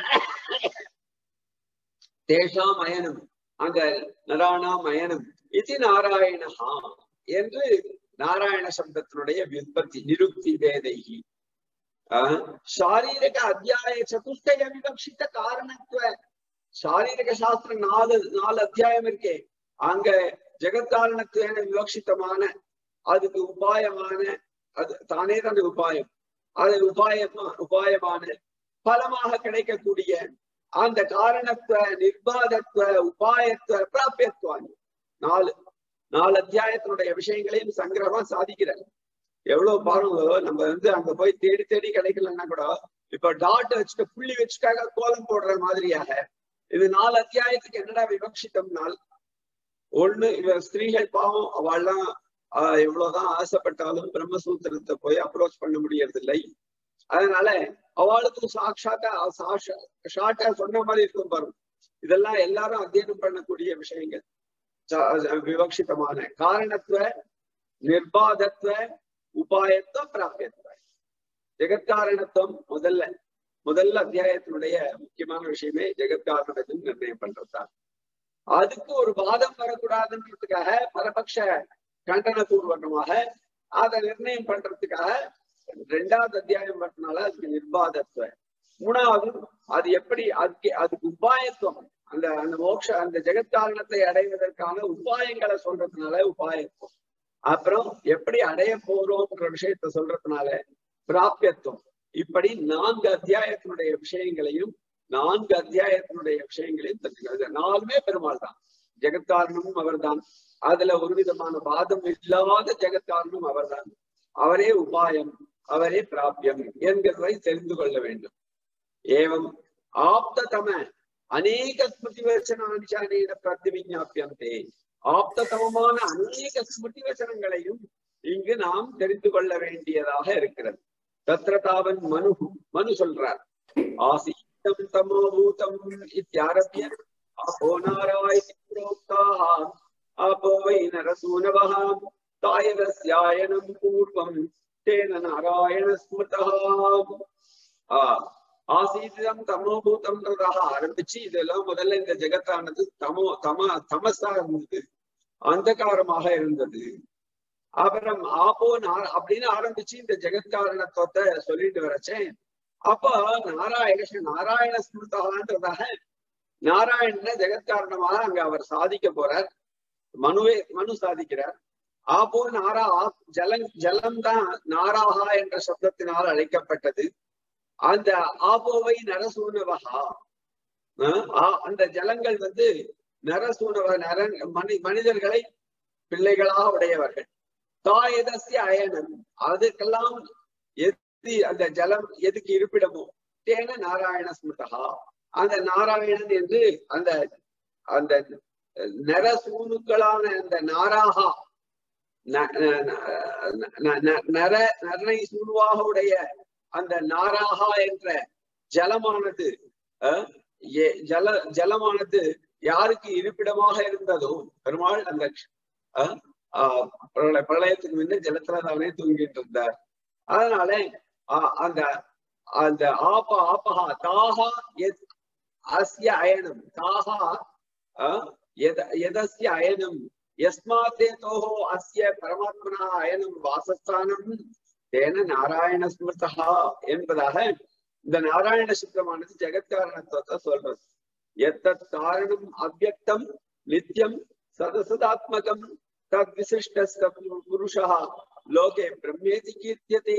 தேஷாம் அயனம் அங்க நராணாம் அயனம் இது நாராயணஹா என்று நாராயண சப்தத்தினுடைய விற்பத்தி நிருக்தி பேதைகி शारीरिक अध्याय चतुष्टय विवक्षित कारणत्व शारीरिक शास्त्र नालु अध्यायम इरुक्के अंग जगत् कारणत्वेन विवक्षितமான அதுக்கு உபாயமான அது தானே தான் உபாயம் அது உபாயமான பலமாக கிடைக்கக்கூடிய அந்த காரணத்துவ நிர்பாதத்துவ உபாயத்துவ பிராபியத்துவம் நாலு அத்தியாயத்தினுடைய விஷயங்களையும் சங்கிரமா சாதிக்கிறார். எவ்வளவு பாருங்க, நம்ம அங்க போய் தேடி தேடி கிடைக்கலன்னா கூட இப்ப டாட் வச்சுட்டு புள்ளி வச்சுட்டாக கோலம் போடுற மாதிரியாக இது 4 அத்தியாயத்துக்கு என்னடா விவக்ஷித்தம்னால், ஒண்ணு இவ ஸ்திரீகள் பாவம் அவள்லாம் எவ்வளவுதான் ஆசைப்பட்டாலும் பிரம்மசூத்திரத்தை போய் அப்ரோச் பண்ண முடியறது இல்லை. அதனால அவளுக்கும் ஷார்ட்டா சொன்ன மாதிரி இருக்கும் பாருங்க. இதெல்லாம் எல்லாரும் அத்தியனம் பண்ணக்கூடிய விஷயங்கள். விவக்ஷிதமான காரணத்துவ நிர்பாதத்துவ உபாயத்துவ பிராபியத்துவ ஜெகத்காரணத்துவம் முதல்ல அத்தியாயத்தினுடைய முக்கியமான விஷயமே ஜெகத்காரணத்தை நிர்ணயம் பண்றதுதான். அதுக்கு ஒரு வாதம் வரக்கூடாதுன்றதுக்காக பரபக்ஷ கண்டன பூர்வகமாக அதை நிர்ணயம் பண்றதுக்காக 2வது அத்தியாயம் வரதுனால அதுக்கு நிர்பாதத்துவ. 3வது அது எப்படி அதுக்கு உபாயத்துவம் அந்த மோட்ச அந்த ஜெகத்காரணத்தை அடைவதற்கான உபாயங்களை சொல்றதுனால உபாயத்துவம். அப்புறம் எப்படி அடைய போறோம்ன்ற விஷயத்த சொல்றதுனால பிராபியத்துவம். இப்படி 4 அத்தியாயத்தினுடைய விஷயங்களையும் தெரிஞ்சுக்கிறது. 4மே பெருமாள் தான். ஜெகத்காரணமும் அவர்தான். அதுல ஒரு விதமான வாதம் இல்லாத ஜெகத்காரணம் அவர்தான். அவரே உபாயம், அவரே பிராபியம் என்கிறதை தெரிந்து கொள்ள வேண்டும். ஏவம் ஆப்ததம அநேக ஸ்மிருதி வச்சனானிச்சானேன பிரதிவிஞ்ஞாபியந்தே. ஆப்ததமமான அநேக ஸ்மிருதி வச்சனங்களையும் இங்கு நாம் தெரிந்து கொள்ள வேண்டியதாக இருக்கிறது. தத்ரதாவன் மனு சொல்றார், ஆசீதம் தமோபூதம் இத்யாரப்ய அப்போ நாராயணி புரோக்தாஹ அப்போ வை நரசூனவஹ தாயதஸ்யாயனம் பூர்வம் தேன நாராயண ஸ்மிருதஹ. ஆசீதம் தமோபூதம்ன்றதாக ஆரம்பிச்சு இதெல்லாம் முதல்ல இந்த ஜெகத்தானது தமசா இருந்தது, அந்தகாரமாக இருந்தது. அப்புறம் ஆப்போ அப்படின்னு ஆரம்பிச்சு இந்த ஜெகத்காரணத்துவத்தை சொல்லிட்டு வரச்சேன். அப்ப நாராயண ஸ்மிருதகான்றதாக நாராயண ஜெகத்காரணமாக அங்க அவர் சாதிக்க போறார். மனு சாதிக்கிறார். ஆப்போ ஜலம் தான் நாராகா என்ற சப்தத்தினால் அழைக்கப்பட்டது. அந்த ஆபோவை நரசூனவகா, அந்த ஜலங்கள் நரசூனவ மனிதர்களை பிள்ளைகளாக உடையவர்கள். தாயதஸ்ய அயனம், அதுக்கெல்லாம் அந்த ஜலம் எதுக்கு இருப்பிடமோ தேன நாராயண ஸ்மிருதா. அந்த நாராயணன் என்று அந்த அந்த நரசூனுக்களான அந்த நாராகா நரை சூனுவாக உடைய அந்த நாராகா என்ற ஜலமானது ஜலமானது யாருக்கு இருப்பிடமாக இருந்ததோ பெருமாள் அந்த பிரளயத்துக்கு முன்ன ஜலத்துலதானே தூங்கிட்டு இருந்தார். அதனால அந்த அந்த ஆபஹா தாஹா அஸ்ய அயனம் தாஹா எதஸ்ய அயனம் யஸ்மாத்தே தோஹோ அஸ்ய பரமாத்மனா அயனம் வாசஸ்தானம் தேன நாராயண ஸ்மிருதா என்பதாக இந்த நாராயண சப்தமானது ஜெகத்காரணத்துவத்தை சொல்றது. எத்தத் காரணம் அவ்யக்தம் நித்தியம் சதசதாத்மகம் தத் விசிஷ்ட புருஷா லோகே பிரம்மேதி கீர்த்தியதே.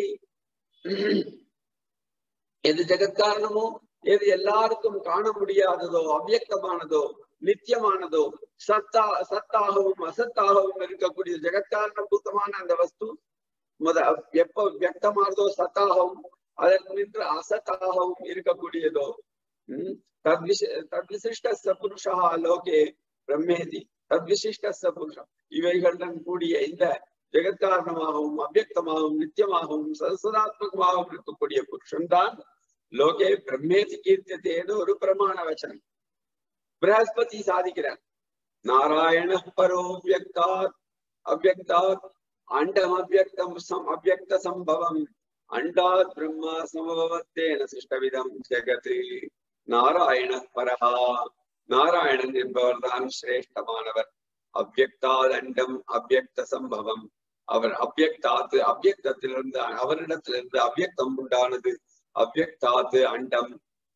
எது ஜெகத்காரணமோ, எது எல்லாருக்கும் காண முடியாததோ, அவ்யக்தமானதோ, நித்தியமானதோ, சத்தாகவும் அசத்தாகவும் இருக்கக்கூடிய ஜெகத்காரண பூத்தமான அந்த வஸ்து எப்ப வியக்தமானதோ சத்தாகவும் அதற்கு நின்று அசத்தாகவும் இருக்கக்கூடியதோ தத்விசிஷ்ட புருஷா லோகே பிரம்மேதி தத்விசிஷ்ட புருஷம் இவைகளுடன் கூடிய இந்த ஜெகத்காரணமாகவும் அவ்யக்தமாகவும் நித்தியமாகவும் சதசதாத்மகமாகவும் இருக்கக்கூடிய புருஷன் தான் லோகே பிரம்மேதி கீர்த்தியதேன்னு ஒரு பிரமாண வச்சனம் பிரகஸ்பதி சாதிக்கிறார். நாராயண பரோ வியக்தாத் அவ்யக்தாத் அண்டம் அவ்யக்த சம்பவம் அண்டாத் பிரம்மா சமபவத்தேன சிஷ்டவிதம் ஜெகத். நாராயண பரஹா, நாராயணன் என்பவர் தான் சிரேஷ்டமானவர். அவ்யக்தாத் அண்டம் அவ்யக்த சம்பவம், அவர் அவ்யக்தாத்து, அவ்யக்தத்திலிருந்து அவரிடத்திலிருந்து அவ்யக்தம் உண்டானது. அவ்யக்தாத்து அண்டம்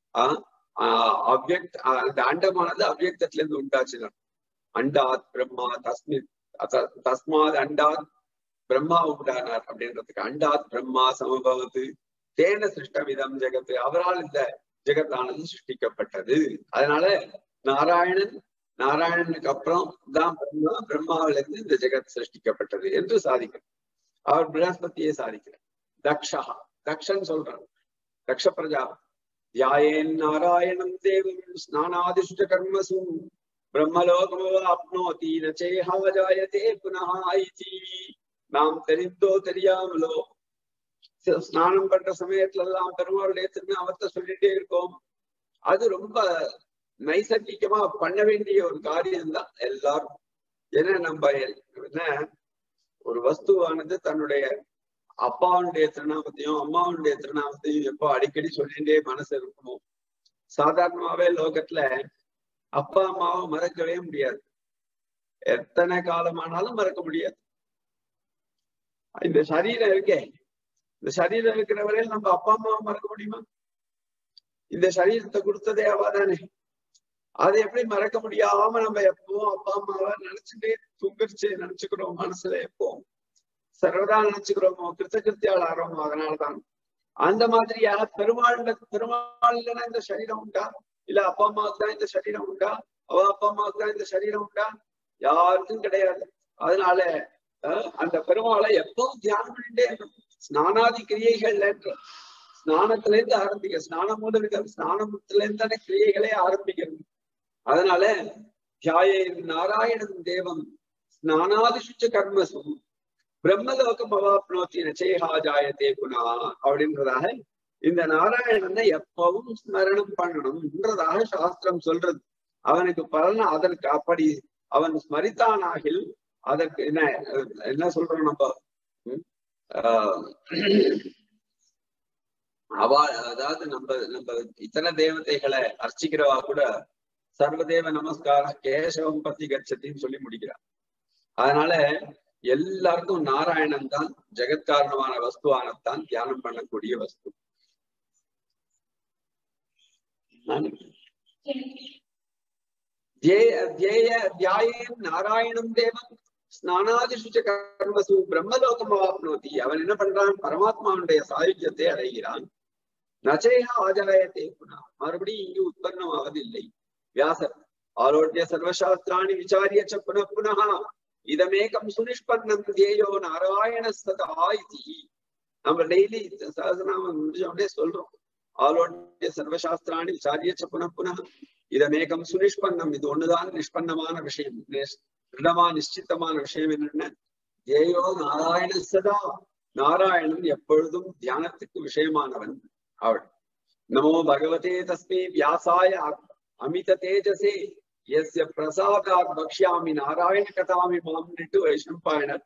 அந்த அண்டமானது அவ்யக்தத்திலிருந்து உண்டாச்சுன்னா அண்டாத் பிரம்மா தஸ்மாத் அண்டாத் பிரம்மா உண்டானார் அப்படின்றதுக்கு அண்டாத் பிரம்மா சமபவத்து தேன சிருஷ்டமிதம் ஜெகத்து, அவரால் இந்த ஜெகத்தானது சிருஷ்டிக்கப்பட்டது. அதனால நாராயணனுக்கு அப்புறம் தான் பிரம்மாவிலிருந்து இந்த ஜெகத் சிருஷ்டிக்கப்பட்டது என்று சாதிக்கிறார். அவர் பிரகஸ்பதியை சாதிக்கிறார். தக்ஷன் சொல்றார், தக்ஷ பிரஜா தியாயேன் நாராயணம் தேவம் ஸ்நானாதிஷ்ட கர்மசு பிரம்மலோகமவாப்னோதி நச்சேஹா ஜாயதே புனஹ ஐதி. நாம் தெரிந்தோ தெரியாமலோ ஸ்நானம் பண்ற சமயத்துல எல்லாம் பெருமாளுடைய திருநாமத்தை சொல்லிட்டே இருக்கோம். அது ரொம்ப நைசர்கிகமா பண்ண வேண்டிய ஒரு காரியம் தான் எல்லாரும். ஏன்னா நம்ம என்ன ஒரு வஸ்துவானது தன்னுடைய அப்பாவுடைய திருநாமத்தையும் அம்மாவுடைய திருநாமத்தையும் எப்போ அடிக்கடி சொல்லிட்டே மனசு இருக்குமோ, சாதாரணமாவே லோகத்துல அப்பா அம்மாவை மறக்கவே முடியாது. எத்தனை காலமானாலும் மறக்க முடியாது. இந்த சரீரம் இருக்கே, இந்த சரீரம் இருக்கிற வரையில் நம்ம அப்பா அம்மாவை மறக்க முடியுமா? இந்த சரீரத்தை கொடுத்ததே அவாதானே. அதை எப்படி மறக்க முடியாம நம்ம எப்பவும் அப்பா அம்மாவை நினைச்சுட்டே நினைச்சுக்கிறோம் மனசுல, எப்பவும் சர்வதா நினைச்சுக்கிறோமோ, கிருத்தியால் ஆறோமோ. அதனாலதான் அந்த மாதிரியாக பெருமாள்னா இந்த சரீரம் உண்டா, இல்ல அப்பா அம்மாவுக்கு தான் இந்த சரீரம் உண்டா, அவ அப்பா அம்மாவுக்கு தான் இந்த சரீரம் உண்டா? யாருக்கும் கிடையாது. அதனால அந்த பெருமாளை எப்பவும் தியானம் பண்ணிட்டே இருக்கணும். ஸ்நானாதி கிரியைகள்ல ஸ்நானத்துல இருந்து ஆரம்பிக்க, ஸ்நானம் ஸ்நானத்துல இருந்து தானே கிரியைகளே ஆரம்பிக்கிறது. அதனால தியாயேன் நாராயணன் தேவம் ஸ்நானாதிசுச்ச கர்மசும் பிரம்மலோகம் அவாப்னோதி நச்சேஹா ஜாயதே புனா அப்படின்றதாக இந்த நாராயணனை எப்பவும் ஸ்மரணம் பண்ணணும்ன்றதாக சாஸ்திரம் சொல்றது. அவனுக்கு பலன் அதற்கு அப்படி அவன் ஸ்மரித்தானாகில் அதற்கு என்ன சொல்றோம் நம்ம, அதாவது நம்ம இத்தனை தேவதைகளை அர்ச்சிக்கிறவா கூட சர்வதேவ நமஸ்கார கேசவம் பத்தி கட்சத்தின்னு சொல்லி முடிக்கிறார். அதனால எல்லாருக்கும் நாராயணன் தான் ஜெகத்காரணமான வஸ்துவானத்தான் தியானம் பண்ணக்கூடிய வஸ்து. நாராயணம் தேவன் ஸ்நானாதிசுச்ச கர்மசு பிரம்மலோகம் அவாப்னோதி. அவன் என்ன பண்றான்? பரமாத்மாவுடைய சாயுஜ்யத்தை அடைகிறான். நச்சேஹா ஆஜாயத்தே புனா, மறுபடியும் இங்கு உற்பத்தம் ஆவதில்லை. வியாசர் ஆரோக்கிய சர்வசாஸ்திராணி விசாரிய புனః புனः இதமேகம் சுனிஷ்பன்னம் தேயோ நாராயண சதா இதி. நம்ம டெய்லி சஹஸ்ரநாமம் முடிஞ்சோடனே சொல்றோம், ஆலோக்கிய சர்வசாஸ்திராணி விசாரிய புனః புனः இதமேகம் சுனிஷ்பன்னம். இது ஒண்ணுதான் நிஷ்பன்னமான விஷயம், திடமா நிச்சித்தமான விஷயம். என்னென்ன? தேயோ நாராயண சதா, நாராயணன் எப்பொழுதும் தியானத்துக்கு விஷயமானவன் அவள். நமோ பகவதே தஸ்மை வியாசாய அமித தேஜசே யஸ்ய பிரசாதாத் பக்ஷ்யாமி நாராயண கதாமி மாம்னிட்டு வைஷ்ணம்பாயனர்.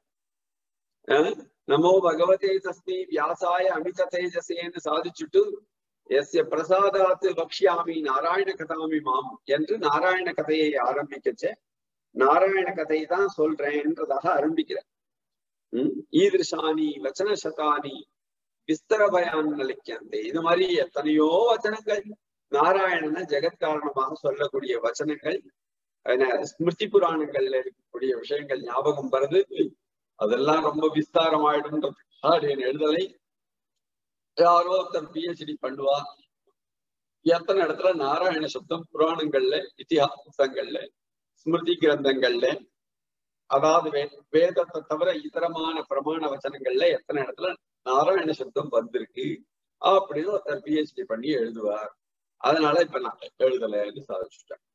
நமோ பகவதே தஸ்மை வியாசாய அமித தேஜசேன்னு சாதிச்சுட்டு எஸ்ய பிரசாதாத்து பக்ஷ்யாமி நாராயண கதாமி மாம் என்று நாராயண கதையை ஆரம்பிக்கச்ச நாராயண கதையை தான் சொல்றேன்றதாக ஆரம்பிக்கிறார். ஈதிருஷானி வச்சன சதானி விஸ்தர பயான் நிலைக்கந்தே. இது மாதிரி எத்தனையோ வச்சனங்கள் நாராயணனை ஜெகத்காரணமாக சொல்லக்கூடிய வச்சனங்கள், ஸ்மிருதி புராணங்கள்ல இருக்கக்கூடிய விஷயங்கள் ஞாபகம் வருது. அதெல்லாம் ரொம்ப விஸ்தாரமாயிடும் அப்படின்னு எழுதலை. யாரோ ஒருத்தர் பிஹெச்டி பண்ணுவா, எத்தனை இடத்துல நாராயண சப்தம் புராணங்கள்ல, இத்திஹாசங்கள்ல, ஸ்மிருதி கிரந்தங்கள்ல, அதாவது வேதத்தை தவிர இதரமான பிரமாண வச்சனங்கள்ல எத்தனை இடத்துல நாராயண சப்தம் வந்திருக்கு அப்படின்னு ஒருத்தர் பிஹெச்டி பண்ணி எழுதுவார். அதனால இப்ப நான் எழுதலைன்னு சாதிச்சுட்டேன்.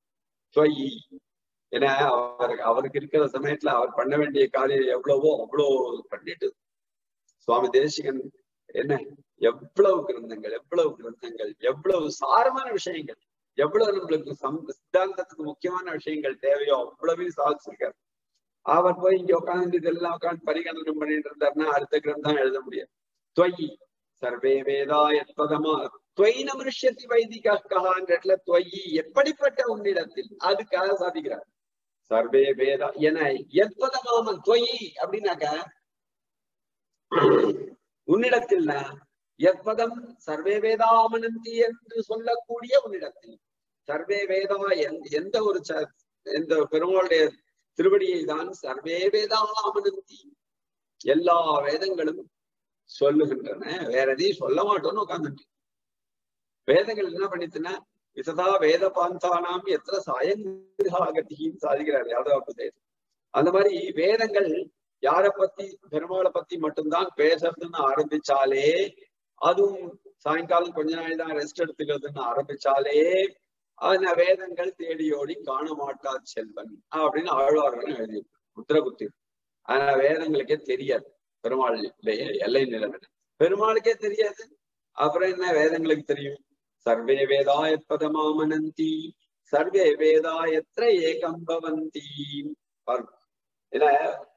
ஏன்னா அவருக்கு இருக்கிற சமயத்துல அவர் பண்ண வேண்டிய காரியம் எவ்வளவோ அவ்வளோ பண்ணிட்டு, சுவாமி தேசிகன் எவ்வளவு கிரந்தங்கள் எவ்வளவு சாரமான விஷயங்கள், எவ்வளவு நம்மளுக்கு சித்தாந்தத்துக்கு முக்கியமான விஷயங்கள் தேவையோ அவ்வளவையும் சாதிச்சிருக்காரு. அவர் போய் இங்க உட்காந்து இதெல்லாம் உட்காந்து பரிகலனம் பண்ணிட்டு இருந்தாருன்னா அடுத்த கிரந்தம் எழுத முடியாது. துவயி சர்வே வேதா எத்பதமா துவைன மிருஷ்யத்தி வைதிகான்ற துவயி எப்படிப்பட்ட உன்னிடத்தில், அதுக்காக சாதிக்கிறார். சர்வே வேதா என எத்பதமாமன் துவயி அப்படின்னாக்க உன்னிடத்தில் எப்பதம் சர்வே வேதாமனந்தி என்று சொல்லக்கூடிய உன்னிடத்தில் சர்வே வேதா எந்த ஒரு எந்த பெருமாளுடைய திருவடியை தான் சர்வே வேதாமனந்தி எல்லா வேதங்களும் சொல்லுகின்றன. வேற எதையும் சொல்ல மாட்டோம்னு உட்கார்ந்துட்டு வேதங்கள் என்ன பண்ணிட்டுன்னா விசதா வேத பாந்தானாம் எத்தனை சாயங்கத்தின்னு சாதிக்கிறார் யாதவ. அந்த மாதிரி வேதங்கள் யாரை பத்தி பெருமாளை பத்தி மட்டும்தான் பேசுறதுன்னு ஆரம்பிச்சாலே, அதுவும் சாயங்காலம் கொஞ்ச நாள் தான் ரெஸ்ட் எடுத்துக்கிறதுன்னு ஆரம்பிச்சாலே அந்த வேதங்கள் தேடியோடி காண மாட்டா செல்வன் அப்படின்னு ஆழ்வார்கள் எழுதி முத்திரகுத்தி. ஆனா வேதங்களுக்கே தெரியாது பெருமாளுடைய எல்லை நிலைமை, பெருமாளுக்கே தெரியாது. அப்புறம் என்ன வேதங்களுக்கு தெரியும்? சர்வே வேதா எப்பதமாமனந்தி சர்வே வேதா எத்திர ஏகம் பவந்தி. ஏன்னா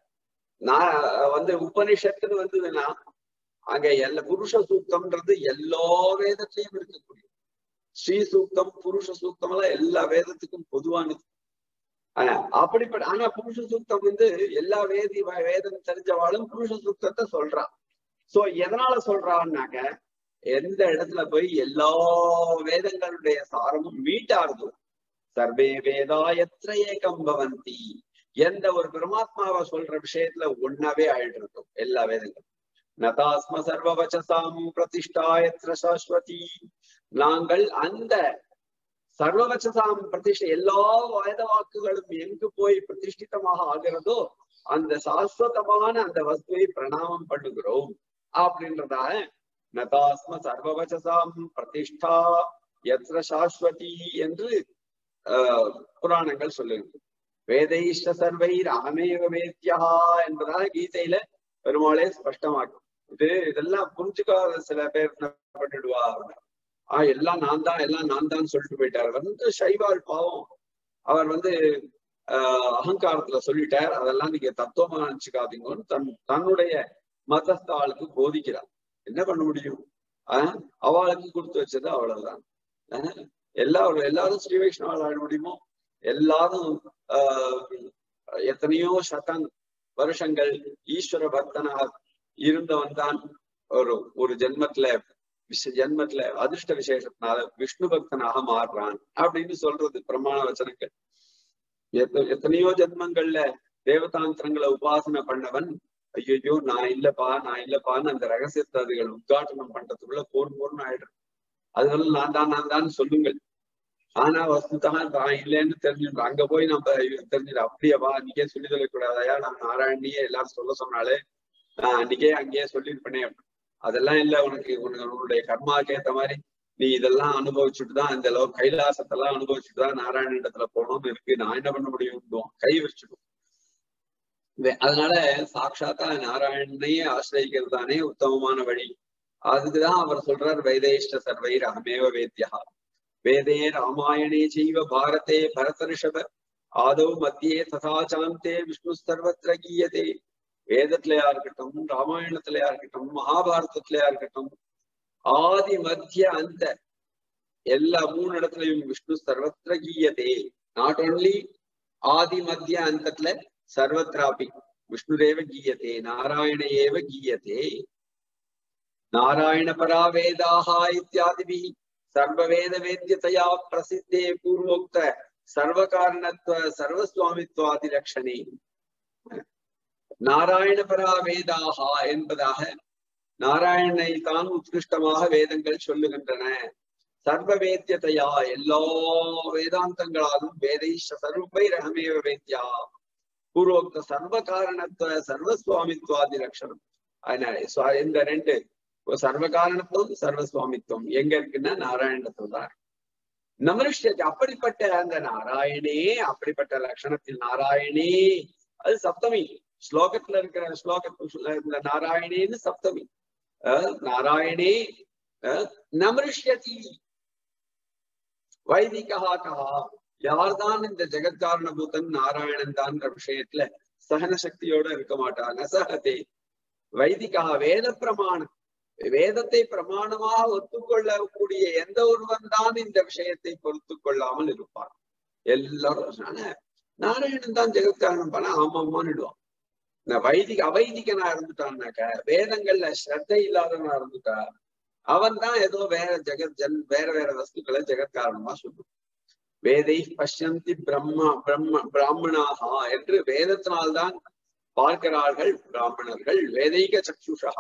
நான் உபனிஷத்துன்னு வந்ததுன்னா அங்க புருஷ சூக்தம்ன்றது எல்லா வேதத்திலையும் இருக்கக்கூடிய ஸ்ரீ சூக்தம் புருஷ சூக்தம் எல்லாம் எல்லா வேதத்துக்கும் பொதுவானது. அப்படிப்பட்ட ஆனா புருஷ சூக்தம் எல்லா வேதம் தெரிஞ்சவாளும் புருஷ சூக்தத்தை சொல்றான். சோ எதனால சொல்றான்னாக்க எந்த இடத்துல போய் எல்லா வேதங்களுடைய சாரமும் மீட்டாருதோ சர்வே வேதா எத்திர ஏகம் பவந்தி, எந்த ஒரு பரமாத்மாவை சொல்ற விஷயத்துல ஒன்னாவே ஆயிட்டு எல்லா வேதங்களும். நதாஸ்ம சர்வவச்சசாம் பிரதிஷ்டா எத்திர சாஸ்வதி, நாங்கள் அந்த சர்வவச்சசாம் பிரதிஷ்டை எல்லா வேத வாக்குகளும் எங்கு போய் பிரதிஷ்டிதமாக ஆகிறதோ அந்த சாஸ்வதமான அந்த வஸ்துவை பிரணாமம் பண்ணுகிறோம் அப்படின்றதாக நதாஸ்ம சர்வவச்சசாம் பிரதிஷ்டா எத்திர சாஸ்வதி என்று புராணங்கள் சொல்லுகிறது. வேதைஷ்ட சர்வை அகமேவ வேத்யா என்பதாக கீதையில பெருமாளே ஸ்பஷ்டமாக்கும். இதெல்லாம் புரிஞ்சுக்காத சில பேர் பண்ணிடுவா, எல்லாம் நான் தான் சொல்லிட்டு போயிட்டார். சைவாள் பாவம், அவர் அகங்காரத்துல சொல்லிட்டார், அதெல்லாம் நீங்க தத்துவமா நினைச்சுக்காதீங்கன்னு தன்னுடைய மதஸ்தாளுக்கு போதிக்கிறார். என்ன பண்ண முடியும்? அவளுக்கு கொடுத்து வச்சது அவ்வளவுதான். எல்லாரும் ஸ்ரீ வைஷ்ணவால் ஆட முடியுமோ? எல்லாரும் எத்தனையோ வருஷங்கள் ஈஸ்வர பக்தனாக இருந்தவன் தான் ஒரு ஜென்மத்துல அதிர்ஷ்ட விசேஷத்தினால விஷ்ணு பக்தனாக மாறுறான் அப்படின்னு சொல்றது பிரமாண வச்சனங்கள். எத்தனையோ ஜென்மங்கள்ல தேவதாந்திரங்களை உபாசனை பண்ணவன் ஐயோ நான் இல்லப்பான்னு அந்த ரகசியத்தை அதுகள் உத்காட்டனம் பண்றதுக்குள்ள போர்னு ஆயிடுறேன். அதுகள் நான் தான் சொல்லுங்கள். ஆனா வஸ்துதான் தான் இல்லைன்னு தெரிஞ்சுட்டு அங்க போய் நம்ம தெரிஞ்சுட்டு அப்படியேவா அன்னைக்கே சொல்லி சொல்லக்கூடாதயா, நான் நாராயணியே எல்லாரும் சொல்ல சொன்னாலே நான் அங்கேயே சொல்லிருப்பேனே. அதெல்லாம் இல்ல, உன்னுடைய கர்மாவுக்கு ஏத்த மாதிரி நீ இதெல்லாம் அனுபவிச்சுட்டுதான் இந்த கைலாசத்தெல்லாம் அனுபவிச்சுட்டுதான் நாராயண இடத்துல போகணும்னு இருக்கு, நான் என்ன பண்ண முடியும்? கை வச்சுடும். அதனால சாட்சாத்தா நாராயணனையே ஆசிரியிக்கிறது தானே உத்தமமான வழி. அதுக்குதான் அவர் சொல்றார் வைதேஷ்ட சர்வைர் அகமேவ வேத்யா. வேதே ராமாயணே செய்வ பாரதே பரதரிஷப ஆதௌ மத்தியே ததாச்சாந்தே விஷ்ணு சர்வத்திர கீயதே. வேதத்திலயா இருக்கட்டும், ராமாயணத்திலயா இருக்கட்டும், மகாபாரதத்திலயா இருக்கட்டும், ஆதி மத்திய அந்த எல்லா 3 இடத்துலயும் விஷ்ணு சர்வத்திர கீயதே. நாட் ஓன்லி ஆதி மத்திய அந்தத்துல சர்வத்ராபி விஷ்ணுரேவ கீயதே, நாராயண ஏவ கீயதே. நாராயண பரா வேதாக இத்தியாதிபி சர்வவேத வேத்யதையா பிரசித்தே பூர்வோக்த சர்வகாரணத்துவ சர்வஸ்வாமித்வாதி லட்சணே. நாராயண பரா வேதாக என்பதாக நாராயணனை தான் உத்கிருஷ்டமாக வேதங்கள் சொல்லுகின்றன. சர்வ வேத்யதையா எல்லா வேதாந்தங்களாலும் வேதைஷ்ட சர்வை ரகமேவ வேத்யா பூர்வோக்த சர்வ காரணத்துவ சர்வஸ்வாமித்வாதி லட்சணம். அதனால இந்த 2 சர்வ காரணத்துவம் சர்வஸ்வாமித்துவம் எங்க இருக்குன்னா நாராயணத்துல தான். நமருஷ்யத்தை அப்படிப்பட்ட அந்த நாராயணே, அப்படிப்பட்ட லட்சணத்தில் நாராயணே, அது சப்தமி ஸ்லோகத்துல இருக்கிற இந்த நாராயணேன்னு சப்தமி. நாராயணே நமருஷ்யதி வைதிகா கஹா, யார்தான் இந்த ஜெகத்காரணபூதன் நாராயணன் தான்ற விஷயத்துல சகன சக்தியோட இருக்க மாட்டாங்க. சகதே வைதிகா வேத பிரமாணம், வேதத்தை பிரமாணமாக ஒத்துக்கொள்ளக்கூடிய எந்த ஒருவன் தான் இந்த விஷயத்தை பொறுத்து கொள்ளாமல் இருப்பான். எல்லாரும் நாராயணன் தான் ஜெகத்காரணம் பண்ண ஆமாம்மான்னுடுவான். இந்த அவைதிகனா இருந்துட்டான்னாக்க, வேதங்கள்ல ஸ்ரத்தை இல்லாதவனா இருந்துட்டா அவன் தான் ஏதோ வேற வேற வேற வஸ்துக்களை ஜெகத்காரணமா சொல்லுவான். வேதை பஷ்யந்தி பிராமணாகா என்று வேதத்தினால்தான் பார்க்கிறார்கள் பிராமணர்கள். வேதைக சக்ஷுஷா,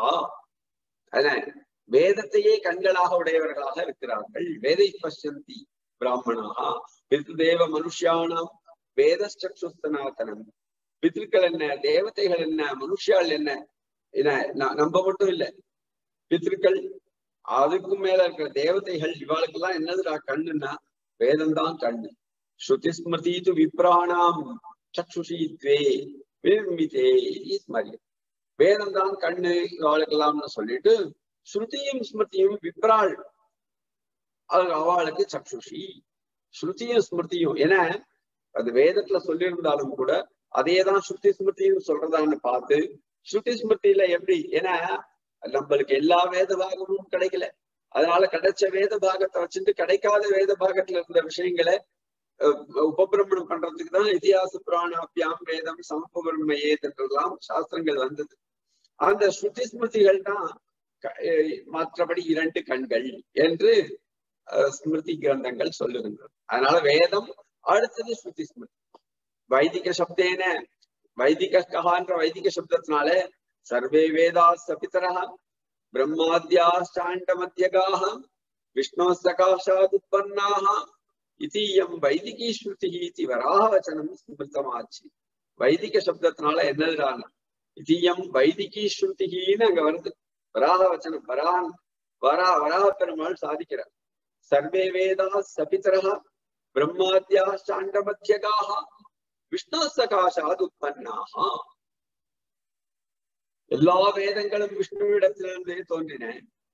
வேதத்தையே கண்களாக உடையவர்களாக இருக்கிறார்கள். வேதை பஷ்யந்தி பிராமணாகா பித்ருதேவ மனுஷியானாம் வேத சக்ஷுஸ்தனாதனம். பித்ருக்கள் என்ன, தேவதைகள் என்ன, மனுஷியால் என்ன, நம்ம மட்டும் இல்ல, பித்ருக்கள் அதுக்கும் மேல இருக்கிற தேவதைகள் இவாளுக்கெல்லாம் என்னதுடா கண்ணுன்னா வேதம்தான் கண்ணு. ஸ்ருதி ஸ்மிருதி து விப்ராணாம் சக்ஷுஷீத்வே விர்மிதே ஸ்மரிய. வேதம் தான் கண்ணு இவாளுக்கெல்லாம்னு சொல்லிட்டு ஸ்ருதியும் ஸ்மிருதியும் விப்ராள் அவளுக்கு சக்ஷுஷி. ஸ்ருதியும் ஸ்மிருதியும் ஏன்னா அது வேதத்துல சொல்லியிருந்தாலும் கூட அதேதான் ஸ்ருதி ஸ்மிருதியும் சொல்றதான்னு பார்த்து, ஸ்ருதி ஸ்மிருதியில எப்படி, ஏன்னா நம்மளுக்கு எல்லா வேத பாகமும் கிடைக்கல, அதனால கிடைச்ச வேத பாகத்தை வச்சுட்டு கிடைக்காத வேத பாகத்துல இருந்த விஷயங்களை உபபிரமணம் பண்றதுக்கு தான் இதிகாச புராணாபியாம் வேதம் சமபபிரமயேதென்றெல்லாம் சாஸ்திரங்கள் வந்தது. அந்த ஸ்ருதி ஸ்மிருதிகள் தான் மற்றபடி 2 கண்கள் என்று ஸ்மிருதி கிரந்தங்கள் சொல்லுகின்றன. அதனால வேதம் அடுத்தது ஸ்ருதி ஸ்மிருதி. வைதிக சப்தேன வைதிகன்ற வைதிக சப்தத்தினால சர்வே வேதா சபிதரா பிரம்மாத்யாஷ்டாண்ட மத்தியகாக விஷ்ணு சகாஷாத் உற்பன்னாக இதீயம் வைதிகி ஸ்ருதி இதி வராக வச்சனம் ஸ்மிருதமாச்சு. வைதிக சப்தத்தினால என்னதுடான இதீயம் வைதிகி ஸ்ருதின்னு அங்க வருது. வராக வச்சனம் வராக பெருமாள் சாதிக்கிறார். சர்வே வேதா சபிதரா பிரம்மாத்யாஷ்டாண்ட மத்தியகாக விஷ்ணு சகாஷாத் உற்பன்னாக. எல்லா வேதங்களும் விஷ்ணுவிடத்திலிருந்தே தோன்றின.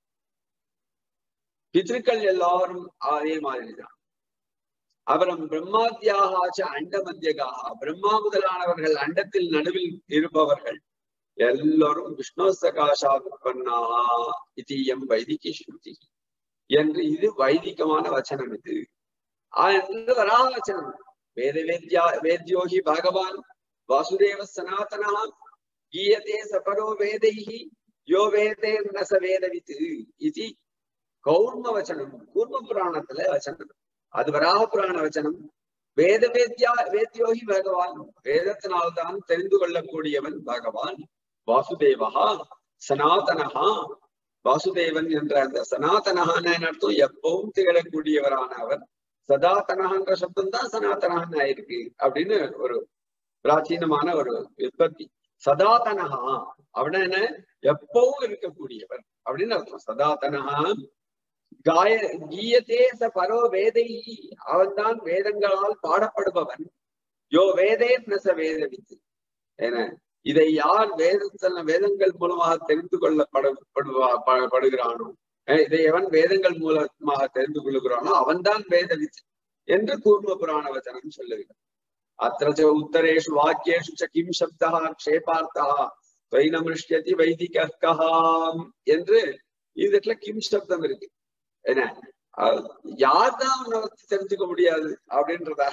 பித்ருக்கள் எல்லாரும் அதே மாதிரிதான். அப்புறம் பிரம்மாத்யாகாச்ச அண்ட மத்தியகாக, பிரம்மா முதலானவர்கள் அண்டத்தில் நடுவில் இருப்பவர்கள் எல்லோரும் விஷ்ணு சகாஷாத் உற்பன்னாக இதீயம் வைதிகி ஸ்ருதி என்று இது வைதிகமான வச்சனம். இது என்று வராக வச்சனம். வேத்யோகி பகவான் வாசுதேவ சனாதனா கீயதே சபரோ வேதைஹி யோ வேதே ந ச வேதவித் இது கௌர்ம வச்சனம். கூர்ம புராணத்துல வச்சனம், அது வராக புராண வச்சனம். வேத்யோகி பகவான், வேதத்தினால்தான் தெரிந்து கொள்ளக்கூடியவன் பகவான். வாசுதேவா சனாதனஹா, வாசுதேவன் என்ற அந்த சனாதனஹான அர்த்தம் எப்பவும் திகழக்கூடியவரான அவர். சதாதனஹான்ற சப்தம் தான் சனாதனஹான் ஆயிருக்கு அப்படின்னு ஒரு பிராச்சீனமான ஒரு விற்பத்தி. சதாதனஹா அப்படின்னா என்ன, எப்பவும் இருக்கக்கூடியவர் அப்படின்னு அர்த்தம். சதாதனஹா கீயதே ச பரோ வேதைஹி, அவன் தான் வேதங்களால் பாடப்படுபவன். யோ வேதே ந ச வேதவித், ஏன்னா இதை யார் வேதங்கள் மூலமாக தெரிந்து கொள்ளப்படுகிறானோ, இதை எவன் வேதங்கள் மூலமாக தெரிந்து கொள்ளுகிறானோ அவன்தான் வேதவித் என்று கூர்ம புராண வச்சனம் சொல்லுகிறார். அத்திர உத்தரேஷு வாக்கியேஷு ச கிம் சப்தா க்ஷேபார்த்தா துவைனமிருஷ்யதி வைதிகம் என்று இதுல கிம் சப்தம் இருக்கு. என்ன யார்தான் தெரிஞ்சுக்க முடியாது அப்படின்றதாக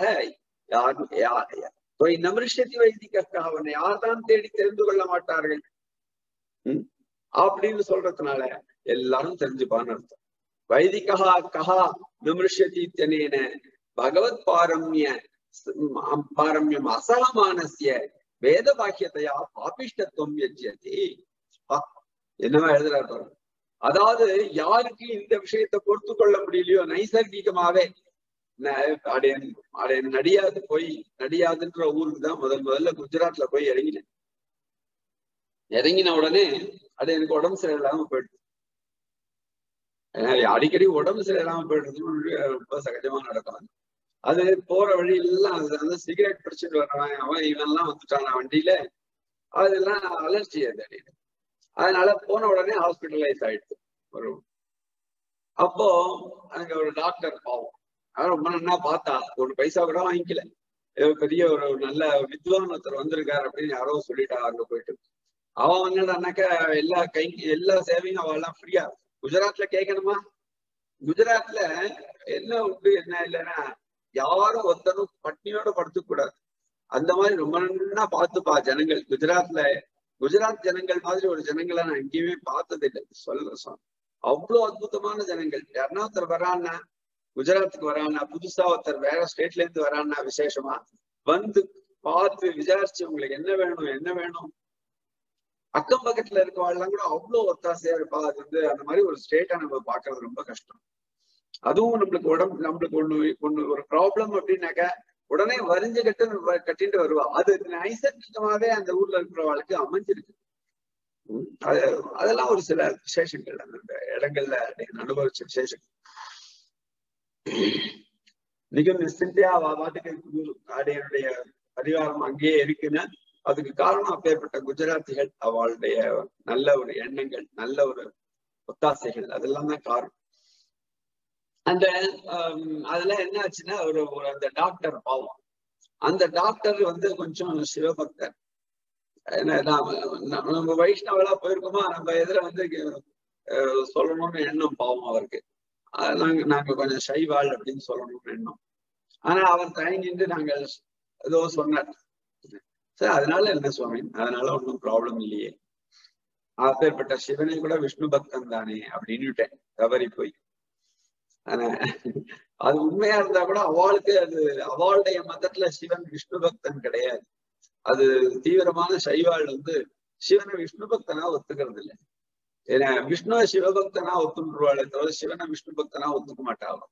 நமிருஷ்யதி வைதிகம், அவனை யார்தான் தேடி தெரிந்து கொள்ள மாட்டார்கள் அப்படின்னு சொல்றதுனால எல்லாரும் தெரிஞ்சுப்பான்னு அர்த்தம். வைதிகா கஹா நமிருஷ்யதி இத்தனேன பகவத் பாரம்யம் அசகமானஸ்ய வேத பாக்கியத்தையா பாபிஷ்டத்துவம் யஜ்யதே. என்னவா எழுதுறாரு பாருங்க. அதாவது யாருக்கு இந்த விஷயத்தை பொறுத்து கொள்ள முடியலையோ நைசர்கிகமாவே நடியாதுன்ற ஊருக்கு தான் முதல்ல குஜராத்ல போய் இறங்கினேன். இறங்கின உடனே எனக்கு உடம்பு சரியில்லாம போயிடுது. அடிக்கடி உடம்பு சரியில்லாம போயிடுறது ரொம்ப சகஜமா நடக்கும். அது போற வழி எல்லாம் அந்த சிகரெட் பிடிச்சிட்டு வர்றவன் அவன் இவன்லாம் வந்துட்டான வண்டியில, அதெல்லாம் அலர்ஜி அது. அதனால போன உடனே ஹாஸ்பிட்டலைஸ் ஆயிடுச்சு. அப்போ அங்க ஒரு டாக்டர் பாவம், ரொம்ப நல்லா பார்த்தா ஒரு பைசா கூட வாங்கிக்கல. ஏதோ பெரிய ஒரு நல்ல வித்வான் ஒருத்தர் வந்திருக்காரு அப்படின்னு யாரோ சொல்லிட்டா. அங்க போயிட்டு அவன் என்னடான்னாக்கா எல்லா சேவையும் அவெல்லாம் ஃப்ரீயா. குஜராத்ல கேட்கணுமா? குஜராத்ல என்ன உண்டு என்ன இல்லைன்னா யாரும் ஒருத்தரும் பட்னியோட படுத்துக்க கூடாது. அந்த மாதிரி ரொம்ப நல்லா பார்த்துப்பா ஜனங்கள். குஜராத் ஜனங்கள் மாதிரி ஒரு ஜனங்களை நான் எங்கேயுமே பார்த்தது இல்லை. அவ்வளவு அற்புதமான ஜனங்கள். யாருன்னா ஒருத்தர் வரான்னா, குஜராத்துக்கு வரான்னா, புதுசா ஒருத்தர் வேற ஸ்டேட்ல இருந்து வரான்னா விசேஷமா வந்து பார்த்து விசாரிச்சு உங்களுக்கு என்ன வேணும் அக்கம் பக்கத்துல இருக்கவாள்லாம் கூட அவ்வளவு ஒத்தாசையா இருப்பா. அது வந்து அந்த மாதிரி ஒரு ஸ்டேட்டா நம்ம பாக்குறது ரொம்ப கஷ்டம். அதுவும் நம்மளுக்கு ஒண்ணு ஒரு ப்ராப்ளம் அப்படின்னாக்கா உடனே வரிஞ்சு கட்டிட்டு வருவா. அது நைசர்கிகமாவே அந்த ஊர்ல இருக்கிறவாளுக்கு அமைஞ்சிருக்கு. அதெல்லாம் ஒரு சில விசேஷங்கள் அந்த இடங்கள்ல அனுபவிச்ச விசேஷங்கள். மிக நிச்சயத்தையா பாட்டுக்கு ஆடையனுடைய பரிவாரம் அங்கேயே இருக்குன்னு அதுக்கு காரணம் அப்பேற்பட்ட குஜராத்திகள், அவளுடைய நல்ல ஒரு எண்ணங்கள், நல்ல ஒரு ஒத்தாசைகள், அதெல்லாம் தான் காரணம். அந்த அதெல்லாம் என்ன ஆச்சுன்னா ஒரு அந்த டாக்டர் பாவம், அந்த டாக்டர் வந்து கொஞ்சம் சிவபக்தர். நம்ம வைஷ்ணவலா போயிருக்கோமா, நம்ம எதிர வந்து சொல்லணும்னு எண்ணம் பாவம் அவருக்கு. நாங்க கொஞ்சம் சைவாள் அப்படின்னு சொல்லணும்னு எண்ணம். ஆனா அவர் தயங்கிட்டு நாங்கள் ஏதோ சொன்னார். சரி, அதனால என்ன சுவாமி, அதனால ஒன்றும் ப்ராப்ளம் இல்லையே, அப்பேற்பட்ட சிவனை கூட விஷ்ணு பக்தன் தானே அப்படின்னுட்டேன் தவறி போய். ஆனா அது உண்மையா இருந்தா கூட அவளுக்கு அது அவளுடைய மதத்துல சிவன் விஷ்ணு பக்தன் கிடையாது. அது தீவிரமான சைவாள் வந்து சிவனை விஷ்ணு பக்தனா ஒத்துக்கிறது இல்லை. ஏன்னா விஷ்ணுவ சிவபக்தனா ஒத்துருவாளே தவிர சிவனை விஷ்ணு பக்தனா ஒத்துக்க மாட்டாங்க.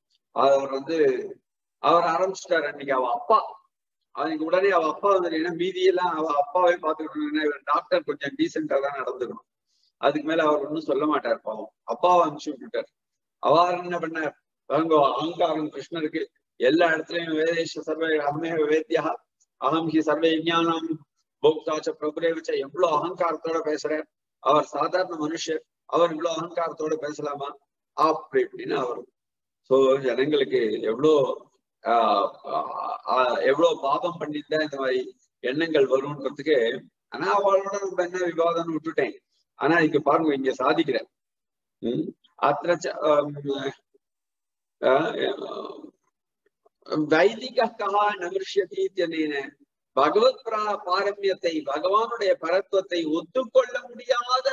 அவர் ஆரம்பிச்சுட்டாரு அன்னைக்கு. அவ அப்பா அவனுக்கு உடனே அவ அப்பா வந்து மீதியெல்லாம் அவ அப்பாவே பாத்துக்கிட்டு டாக்டர் கொஞ்சம் டீசெண்டா தான் நடந்துக்கணும், அதுக்கு மேல அவர் ஒன்னும் சொல்ல மாட்டார் பாவம். அப்பாவை அனுப்பிச்சு விட்டுட்டார். அவர் என்ன பண்ணார், அகங்காரம் கிருஷ்ணருக்கு எல்லா இடத்துலயும் வேதேஷ சர்வ அம்மே வேத்யா அகம் ஹி சர்வ விஞ்ஞானம் போக்தாச்ச பிரபுரே வச்ச எவ்வளவு அகங்காரத்தோட பேசுறார். அவர் சாதாரண மனுஷர், அவர் இவ்வளவு அகங்காரத்தோட பேசலாமா அப்படி இப்படின்னு அவர். சோ ஜனங்களுக்கு எவ்வளவு பாபம் பண்ணிட்டா இந்த மாதிரி எண்ணங்கள் வரும்ன்றதுக்கு. ஆனா அவளோட நம்ம என்ன விவாதம்னு விட்டுட்டேன். ஆனா இங்க பாருங்க, இங்க சாதிக்கிறேன். வைதிகா நமிருஷ்யதீத்யனேன பகவத் பாரம்யத்தை, பகவானுடைய பரத்துவத்தை ஒத்துக்கொள்ள முடியாத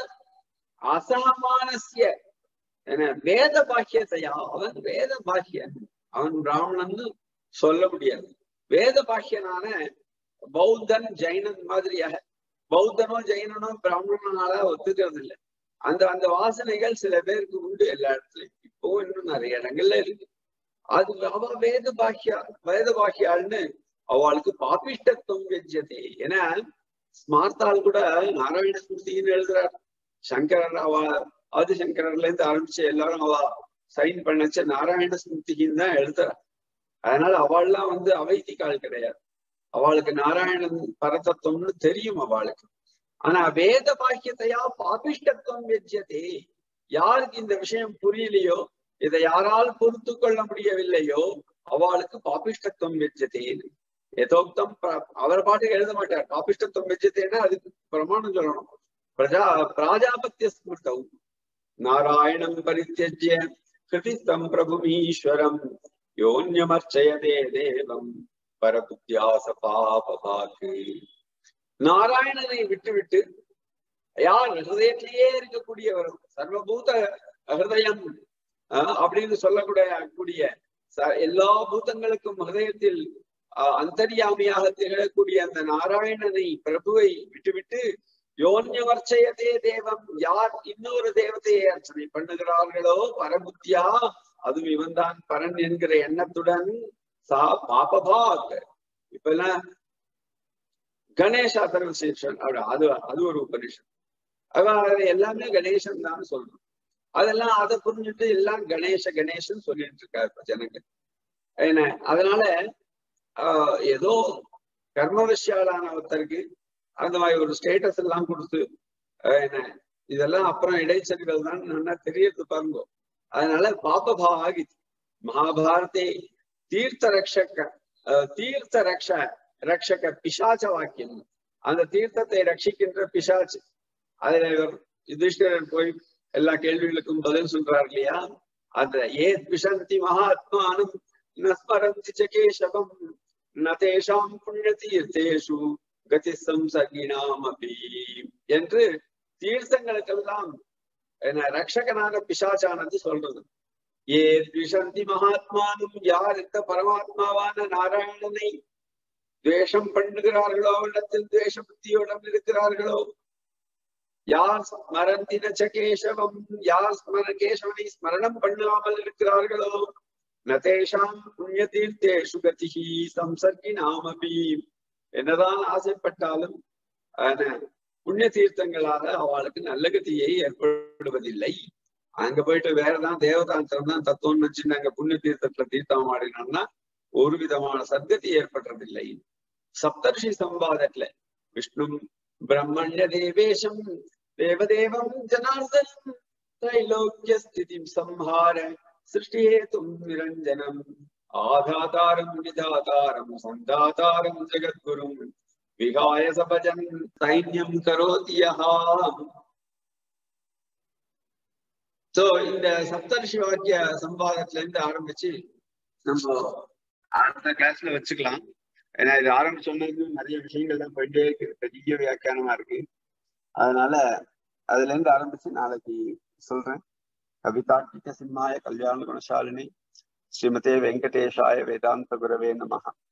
அசமானசிய வேத பாக்கியத்தையா, அவன் வேத பாக்கியன், அவன் பிராமணன்னு சொல்ல முடியாது. வேத பாக்கியனான பௌத்தன் ஜெயினன் மாதிரியாக, பௌத்தனோ ஜெயினனோ பிராமணனால ஒத்துக்கிறது இல்லை. அந்த வாசனைகள் சில பேருக்கு உண்டு எல்லா இடத்துலயும், இப்போ இன்னும் நிறைய இடங்கள்ல இருக்கு. அது அவ வேத பாக்கியாள்னு அவளுக்கு பாபிஷ்டத்துவம் வெஜ்ஜதே. ஏன்னா ஸ்மார்த்தாள் கூட நாராயண ஸ்மிருதின்னு எழுதுறார். சங்கரர் ஆதிசங்கரர்ல இருந்து ஆரம்பிச்சு எல்லாரும் அவ சைன் பண்ணச்ச நாராயண ஸ்மிருதின்னு தான் எழுதுறார். அதனால அவள்லாம் வந்து அவைதிகாள் கிடையாது. அவளுக்கு நாராயணன் பரதத்துவம்னு தெரியும் அவளுக்கு. ஆனா வேத பாக்கியத்தையா பாபிஷ்டத்துவம் வெஜ்ஜதே. யாருக்கு இந்த விஷயம் புரியலையோ, இதை யாரால் பொறுத்து கொள்ள முடியவில்லையோ அவளுக்கு பாபிஷ்டத்துவம் வெஜ்ஜதேன்னு யதோக்தம். அவர் பாட்டுக்கு எழுத மாட்டார். பாபிஷ்டத்துவம் வெஜ்ஜதேன்னா அதுக்கு பிரமாணம் சொல்லணும். பிராஜாபத்திய ஸ்மிருதம் நாராயணம் பரித்யஜ்ய கிருதிஸ்தம் பிரபுமீஸ்வரம் யோன்யமர்ச்சயதே தேவம் பரபுத்தியாச பாபபாக்கு. நாராயணனை விட்டு யார் ஹிருதயத்திலேயே இருக்கக்கூடியவர், சர்வபூத ஹிருதயம் அப்படின்னு சொல்லக்கூடிய எல்லா பூதங்களுக்கும் ஹிருதயத்தில் அந்தர்யாமியாக திகழக்கூடிய அந்த நாராயணனை பிரபுவை விட்டுவிட்டு யோன்யவர்ச்சயதே தேவம், யார் இன்னொரு தேவதையை அர்ச்சனை பண்ணுகிறார்களோ பரபுத்தியா, அதுவும் இவன் தான் பரன் என்கிற எண்ணத்துடன் சா பாபபாக். இப்ப எல்லாம் கணேசா தர்மசேஷன் அது ஒரு உபனிஷம். அது எல்லாமே கணேசன் தான் சொல்லணும். அதெல்லாம் அதை புரிஞ்சுட்டு எல்லாம் கணேசன் சொல்லிட்டு இருக்காரு ஜனங்கள். என்ன அதனால ஏதோ கர்மவசியாலான ஒருத்தருக்கு அந்த மாதிரி ஒரு ஸ்டேட்டஸ் எல்லாம் கொடுத்து என்ன இதெல்லாம் அப்புறம் இடைச்சல்கள் தான் நல்லா தெரியறது பாருங்க. அதனால பாபபாகி மகாபாரதே தீர்த்த ரக்ஷக பிசாச்ச வாக்கியம். அந்த தீர்த்தத்தை ரட்சிக்கின்ற பிசாச்சு. அதுல யுதிஷ்டிரர் போய் எல்லா கேள்விகளுக்கும் பதில் சொல்றார் இல்லையா. அந்த ஏ பிசந்தி மகாத்மானம் நஸ்மரந்தி கேசவம் நதேஷாம் புண்ணியதீர்த்தேஷு கதி சம்சர்கிணாம் அபி என்று தீர்த்தங்களுக்கெல்லாம் ரக்ஷகனான பிசாசானது சொல்றது. ஏ த்விஷந்தி மகாத்மானும், யார் இந்த பரமாத்மாவான நாராயணனை துவேஷம் பண்ணுகிறார்களோ, இடத்தில் துவேஷ புத்தியோடம் இருக்கிறார்களோ, யார் ஸ்மரந்தி நச்ச கேசவம், யார் கேசவனை ஸ்மரணம் பண்ணாமல் இருக்கிறார்களோ, நதேஷாம் புண்ணிய தீர்த்தேஷு கதிஹி சம்சர்கிணாமபி, என்னதான் ஆசைப்பட்டாலும் புண்ணிய தீர்த்தங்களால அவளுக்கு நல்ல கதியை ஏற்படுவதில்லை. அங்க போயிட்டு வேறதான் தேவதாந்திரம் தான் தத்துவம்னு வச்சு நாங்க புண்ணிய தீர்த்தத்துல தீர்த்தம் ஆடினோம்னா ஒரு விதமான சத்கதி ஏற்படுறதில்லை. சப்தர்ஷி சம்பாதத்துல விஷ்ணு பிரம்மண்ய தேவேஷம் தேவதேவம் ஜனார்தனம் தைலோக்கிய ஸ்திதிம் சம்ஹார சிருஷ்டிஹேதும் நிரஞ்சனம் ஆதாதாரம் விதாதாரம் சந்தாதாரம் ஜெகத்குரும் விகாய சபஜன் சைன்யம் கரோதி யஹா. சோ இந்த சப்தர்ஷி வாக்கிய சம்பாதத்துல இருந்து ஆரம்பிச்சு நம்ம அடுத்த கிளாஸ்ல வச்சுக்கலாம். ஏன்னா இது ஆரம்பிச்சோன்னு நிறைய விஷயங்கள் தான் போயிட்டே இருக்கு, பெரிய வியாக்கியானமா இருக்கு. அதனால அதுல இருந்து ஆரம்பிச்சு நாளைக்கு சொல்றேன். கவிதார்க்கிக சிம்மாய கல்யாண குணசாலினி ஸ்ரீமதே வெங்கடேஷாய வேதாந்த குரவே நமஹ.